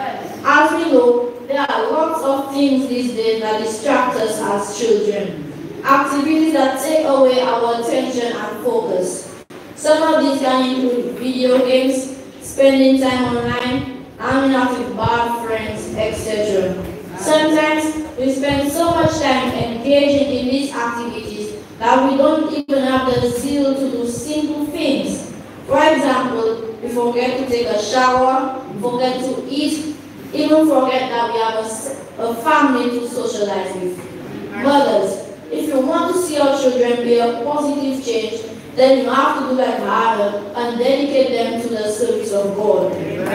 As we know, there are lots of things these days that distract us as children. Activities that take away our attention and focus. Some of these can include video games, spending time online, hanging out with bad friends, etc. Sometimes we spend so much time engaging in these activities that we don't even have the zeal to do simple things. For example, we forget to take a shower, forget to eat, even forget that we have a family to socialize with. Mothers, if you want to see your children be a positive change, then you have to do like Father and dedicate them to the service of God.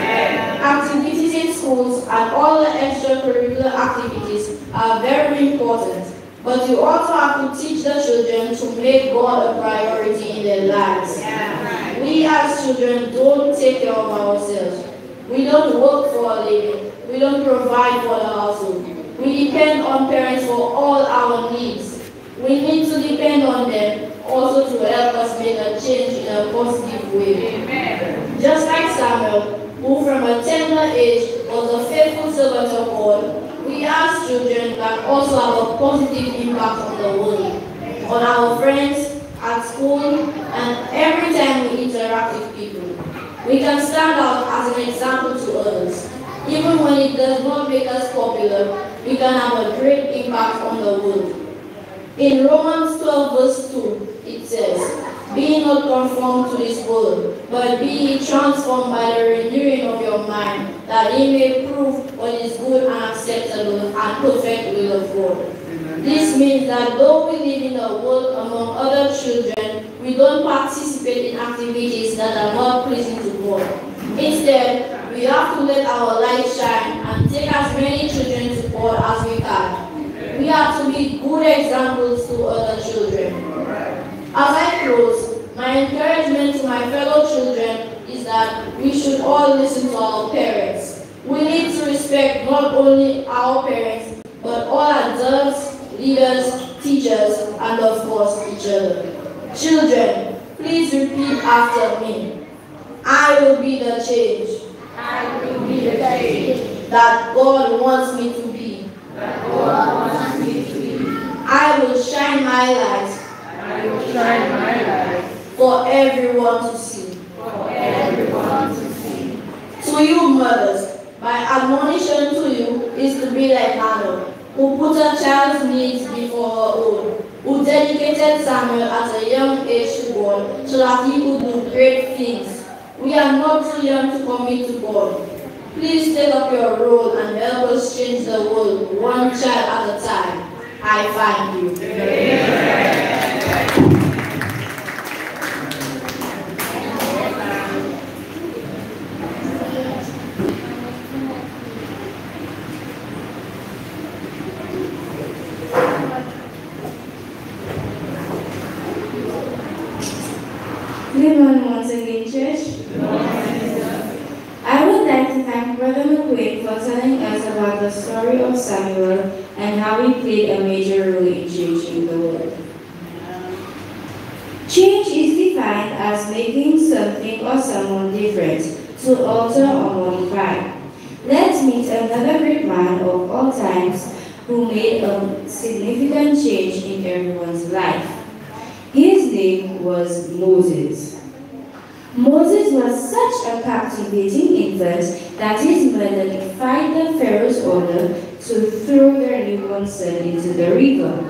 Activities in schools and all the extracurricular activities are very important, but you also have to teach the children to make God a priority in their lives. We as children don't take care of ourselves. We don't work for a living. We don't provide for the household. We depend on parents for all our needs. We need to depend on them also to help us make a change in a positive way. Amen. Just like Samuel, who from a tender age was a faithful servant of God, we as children can also have a positive impact on the world, on our friends, at school, and every time we interact with people. We can stand out as an example to others. Even when it does not make us popular, we can have a great impact on the world. In Romans 12 verse 2, it says, "Be not conformed to this world, but be ye transformed by the renewing of your mind, that ye may prove what is good and acceptable and perfect will of God." This means that though we live in a world among other children, we don't participate in activities that are not pleasing to God. Instead, we have to let our light shine and take as many children to God as we can. We have to be good examples to other children. As I close, my encouragement to my fellow children is that we should all listen to our parents. We need to respect not only our parents, but all adults, leaders, teachers, and of course each other. Children, please repeat after me. I will be the change. I will be the change that God wants me to be. That God wants me to be. I will shine my light. I will shine my light for everyone to see. For everyone to see. To you mothers, my admonition to you is to be like Hannah, who put her child's needs before her own, who dedicated Samuel at a young age to God so that he could do great things. We are not too young to commit to God. Please take up your role and help us change the world one child at a time. I thank you. Amen. Good morning once again, church. I would like to thank Brother McQuaid for telling us about the story of Samuel and how he played a major role in changing the world. Change is defined as making something or someone different, to alter or modify. Let's meet another great man of all times who made a significant change in everyone's life. His name was Moses. Moses was such a captivating infant that his mother defied the Pharaoh's order to throw their newborn son into the river.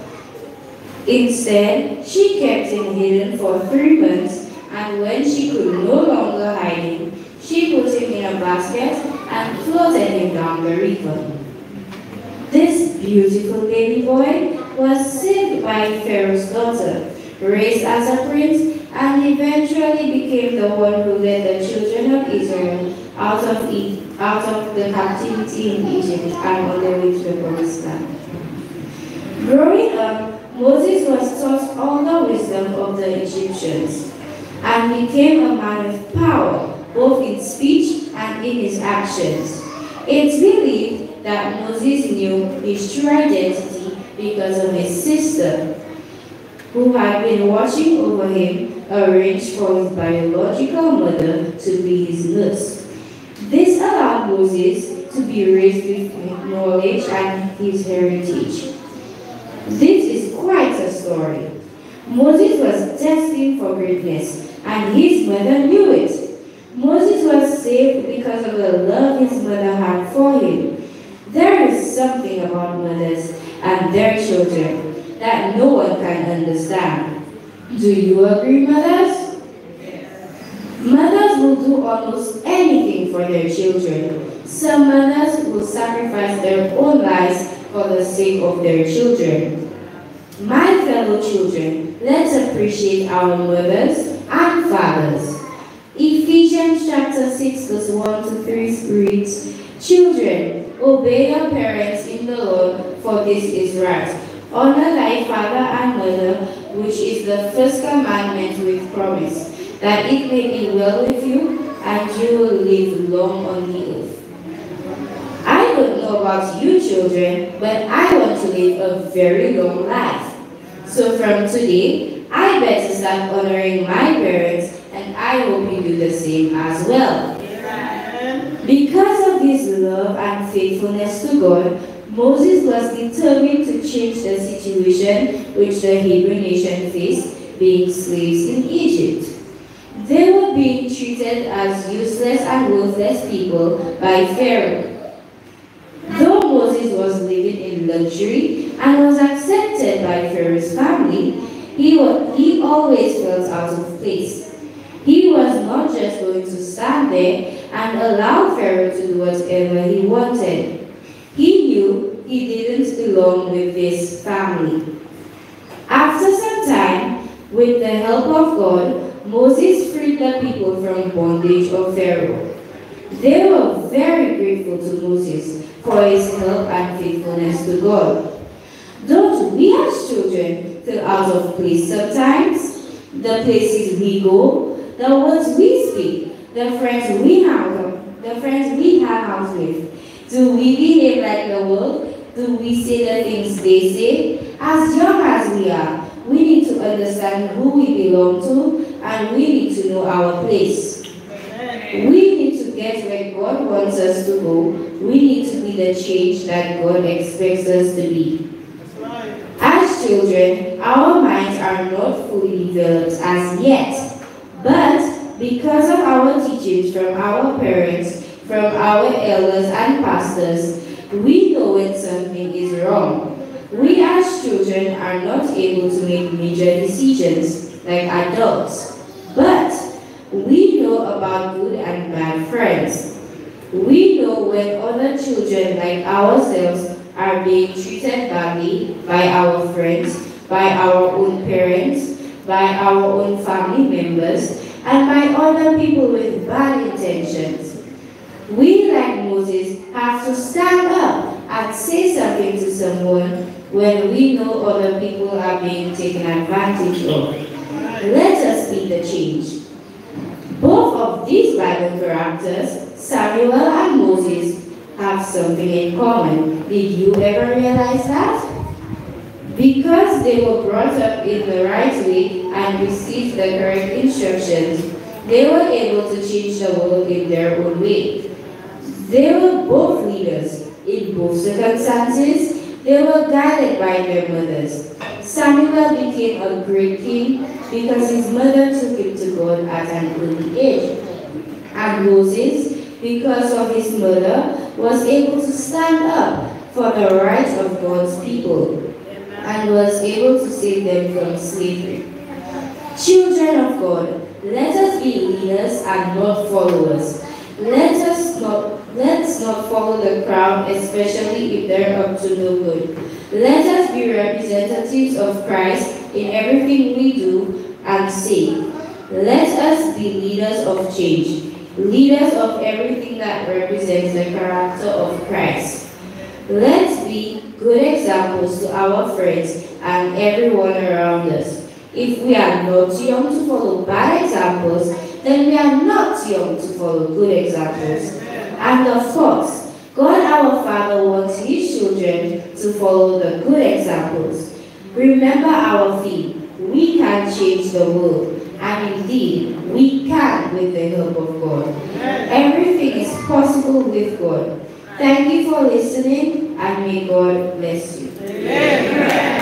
Instead, she kept him hidden for 3 months, and when she could no longer hide him, she put him in a basket and floated him down the river. This beautiful baby boy was saved by Pharaoh's daughter, raised as a prince, and eventually became the one who led the children of Israel out of the captivity in Egypt and on the way to the promised land. Growing up, Moses was taught all the wisdom of the Egyptians and became a man of power, both in speech and in his actions. It's believed that Moses knew his true identity because of his sister, who had been watching over him, arranged for his biological mother to be his nurse. This allowed Moses to be raised with knowledge and his heritage. This is quite a story. Moses was destined for greatness, and his mother knew it. Moses was saved because of the love his mother had for him. There is something about mothers and their children that no one can understand. Do you agree, mothers? Mothers will do almost anything for their children. Some mothers will sacrifice their own lives for the sake of their children. My fellow children, let's appreciate our mothers and fathers. Ephesians chapter 6 verse 1 to 3 reads, "Children, obey your parents in the Lord, for this is right. Honor thy father and mother, which is the first commandment with promise, that it may be well with you and you will live long on the earth." I don't know about you children, but I want to live a very long life. So from today, I better start honoring my parents, and I hope you do the same as well. Because of his love and faithfulness to God, Moses was determined to change the situation which the Hebrew nation faced, being slaves in Egypt. They were being treated as useless and worthless people by Pharaoh. Though Moses was living in luxury and was accepted by Pharaoh's family, he always felt out of place. He was not just going to stand there and allow Pharaoh to do whatever he wanted. He knew he didn't belong with this family. After some time, with the help of God, Moses freed the people from bondage of Pharaoh. They were very grateful to Moses for his help and faithfulness to God. Don't we as children feel out of place sometimes? The places we go, the words we speak, the friends we hang out with. Do we behave like the world? Do we say the things they say? As young as we are, we need to understand who we belong to, and we need to know our place. We need to get where God wants us to go. We need to be the change that God expects us to be. As children, our minds are not fully developed as yet, but because of our teachings from our parents, from our elders and pastors, we know when something is wrong. We as children are not able to make major decisions like adults, but we know about good and bad friends. We know when other children like ourselves are being treated badly by our friends, by our own parents, by our own family members, and by other people with bad intentions. We, like Moses, have to stand up and say something to someone when we know other people are being taken advantage of. Let us be the change. Both of these Bible characters, Samuel and Moses, have something in common. Did you ever realize that? Because they were brought up in the right way and received the correct instructions, they were able to change the world in their own way. They were both leaders. In both circumstances, they were guided by their mothers. Samuel became a great king because his mother took him to God at an early age. And Moses, because of his mother, was able to stand up for the rights of God's people and was able to save them from slavery. Children of God, let us be leaders and not followers. Let's not follow the crowd, especially if they're up to no good. Let us be representatives of Christ in everything we do and say. Let us be leaders of change, leaders of everything that represents the character of Christ. Let's be good examples to our friends and everyone around us. If we are not young to follow bad examples, then we are not young to follow good examples. And of course, God our Father wants His children to follow the good examples. Remember our theme, we can change the world. And indeed, we can with the help of God. Everything is possible with God. Thank you for listening, and may God bless you. Amen.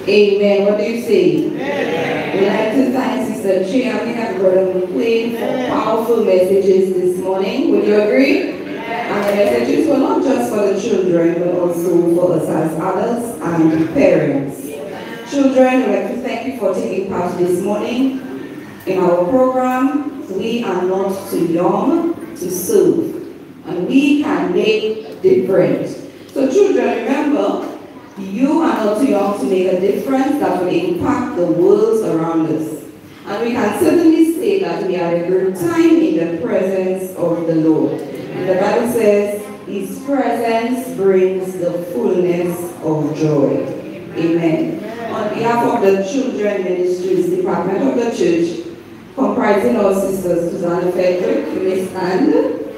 Amen. What do you say? Amen. We'd like to thank Sister Chiami and Brother McQueen for powerful messages this morning. Would you agree? And the messages were not just for the children, but also for us as adults and parents. Children, we'd like to thank you for taking part this morning in our program. We are not too young to serve, and we can make difference. So children, remember, you are not too young to make a difference that will impact the world around us. And we can certainly say that we are a good time in the presence of the Lord. The Bible says, His presence brings the fullness of joy. Amen. On behalf of the Children Ministries Department of the Church, comprising our sisters Susanna Frederick, you may stand.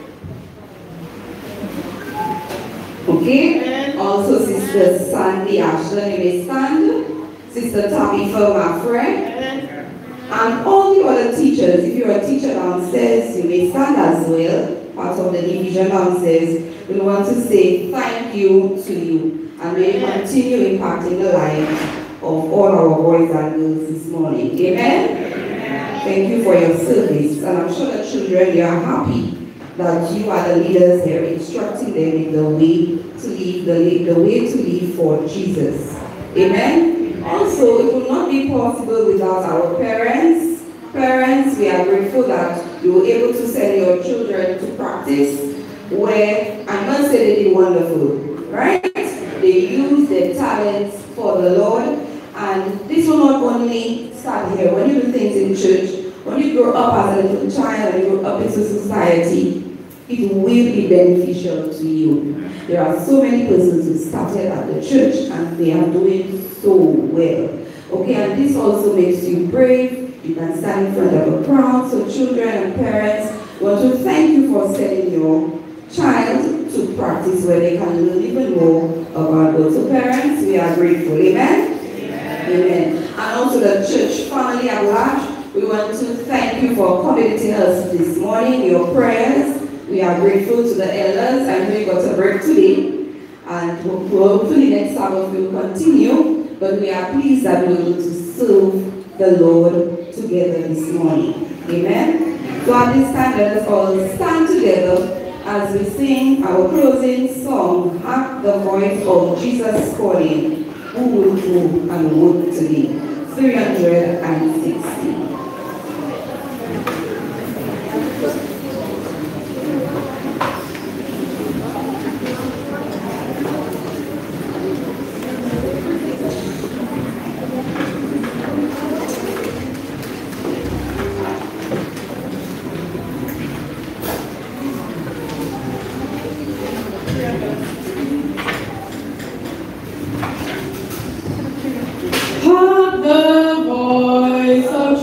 Okay. Also Sister Sandy Ashton, you may stand. Sister Tabitha Maffrey. And all the other teachers, if you're a teacher downstairs, you may stand as well, part of the division downstairs. We want to say thank you to you, and may you continue impacting the lives of all our boys and girls this morning. Amen? Thank you for your service, and I'm sure the children, they are happy that you are the leaders here, instructing them in the way to live, the way to live for Jesus. Amen? Also, it will not be possible without our parents. Parents, we are grateful that you were able to send your children to practice where, I must say, they did wonderful, right? They use their talents for the Lord, and this will not only start here. When you do things in church, when you grow up as a little child and you grow up into society, it will be beneficial to you. There are so many persons who started at the church and they are doing so well. Okay, and this also makes you brave. You can stand in front of a crowd. So children and parents want to thank you for sending your child to practice where they can learn even more about God. So parents, we are grateful. Amen? Amen. And also the church family at large, we want to thank you for accommodating us this morning, your prayers. We are grateful to the elders. I know you got a break today, and hopefully next Sabbath we will continue, but we are pleased that we are able to serve the Lord together this morning. Amen? So at this time, let us all stand together as we sing our closing song, Hark the Voice of Jesus Calling, Who Will Go and Would to Thee, 360. Hark the voice of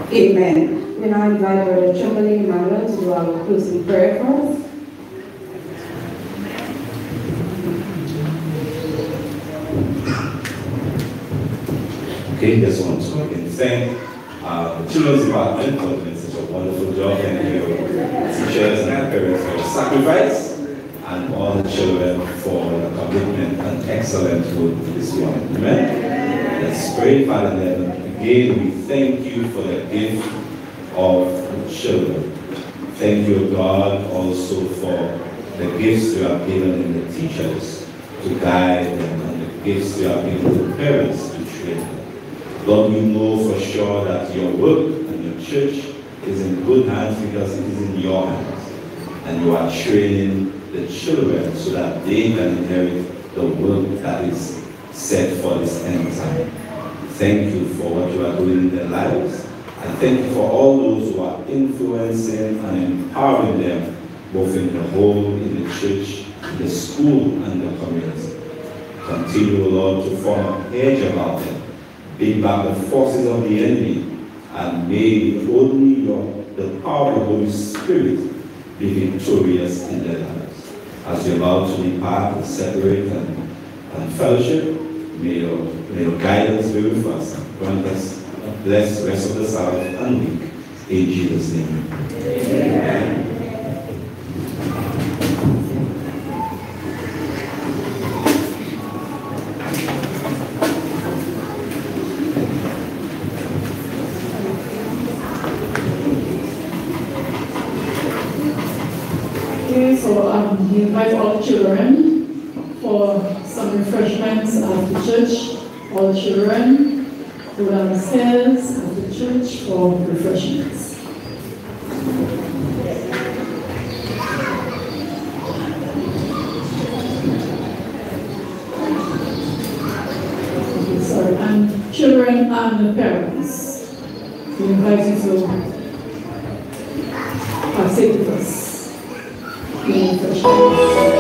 Amen. We now invite Brother Chamberlain Emmanuel to do our closing prayer for us. Okay, just want to again thank the Children's Department for doing such a wonderful job. Thank you, teachers and parents for your sacrifice, and all the children for the commitment and excellent work this morning. Amen. Let's pray. Father in heaven, again we thank you for the gift of the children. Thank you, God, also for the gifts you have given in the teachers to guide them, and the gifts you have given to the parents to train them. Lord, we know for sure that your work and your church is in good hands because it is in your hands. And you are training the children so that they can inherit the work that is set for this end time. Thank you for what you are doing in their lives. And thank you for all those who are influencing and empowering them, both in the home, in the church, in the school, and the community. Continue, Lord, to form a hedge about them. Beat back the forces of the enemy, and may only the power of the Holy Spirit be victorious in their lives. As we are about to depart and separate and fellowship, may your guidance be with us. Grant us a blessed rest of the Sabbath and week. In Jesus' name. Amen. So we invite all children for some refreshments after church. All children go downstairs after church for refreshments. Okay, sorry, and children and the parents, we invite you to partake with us. Refreshments.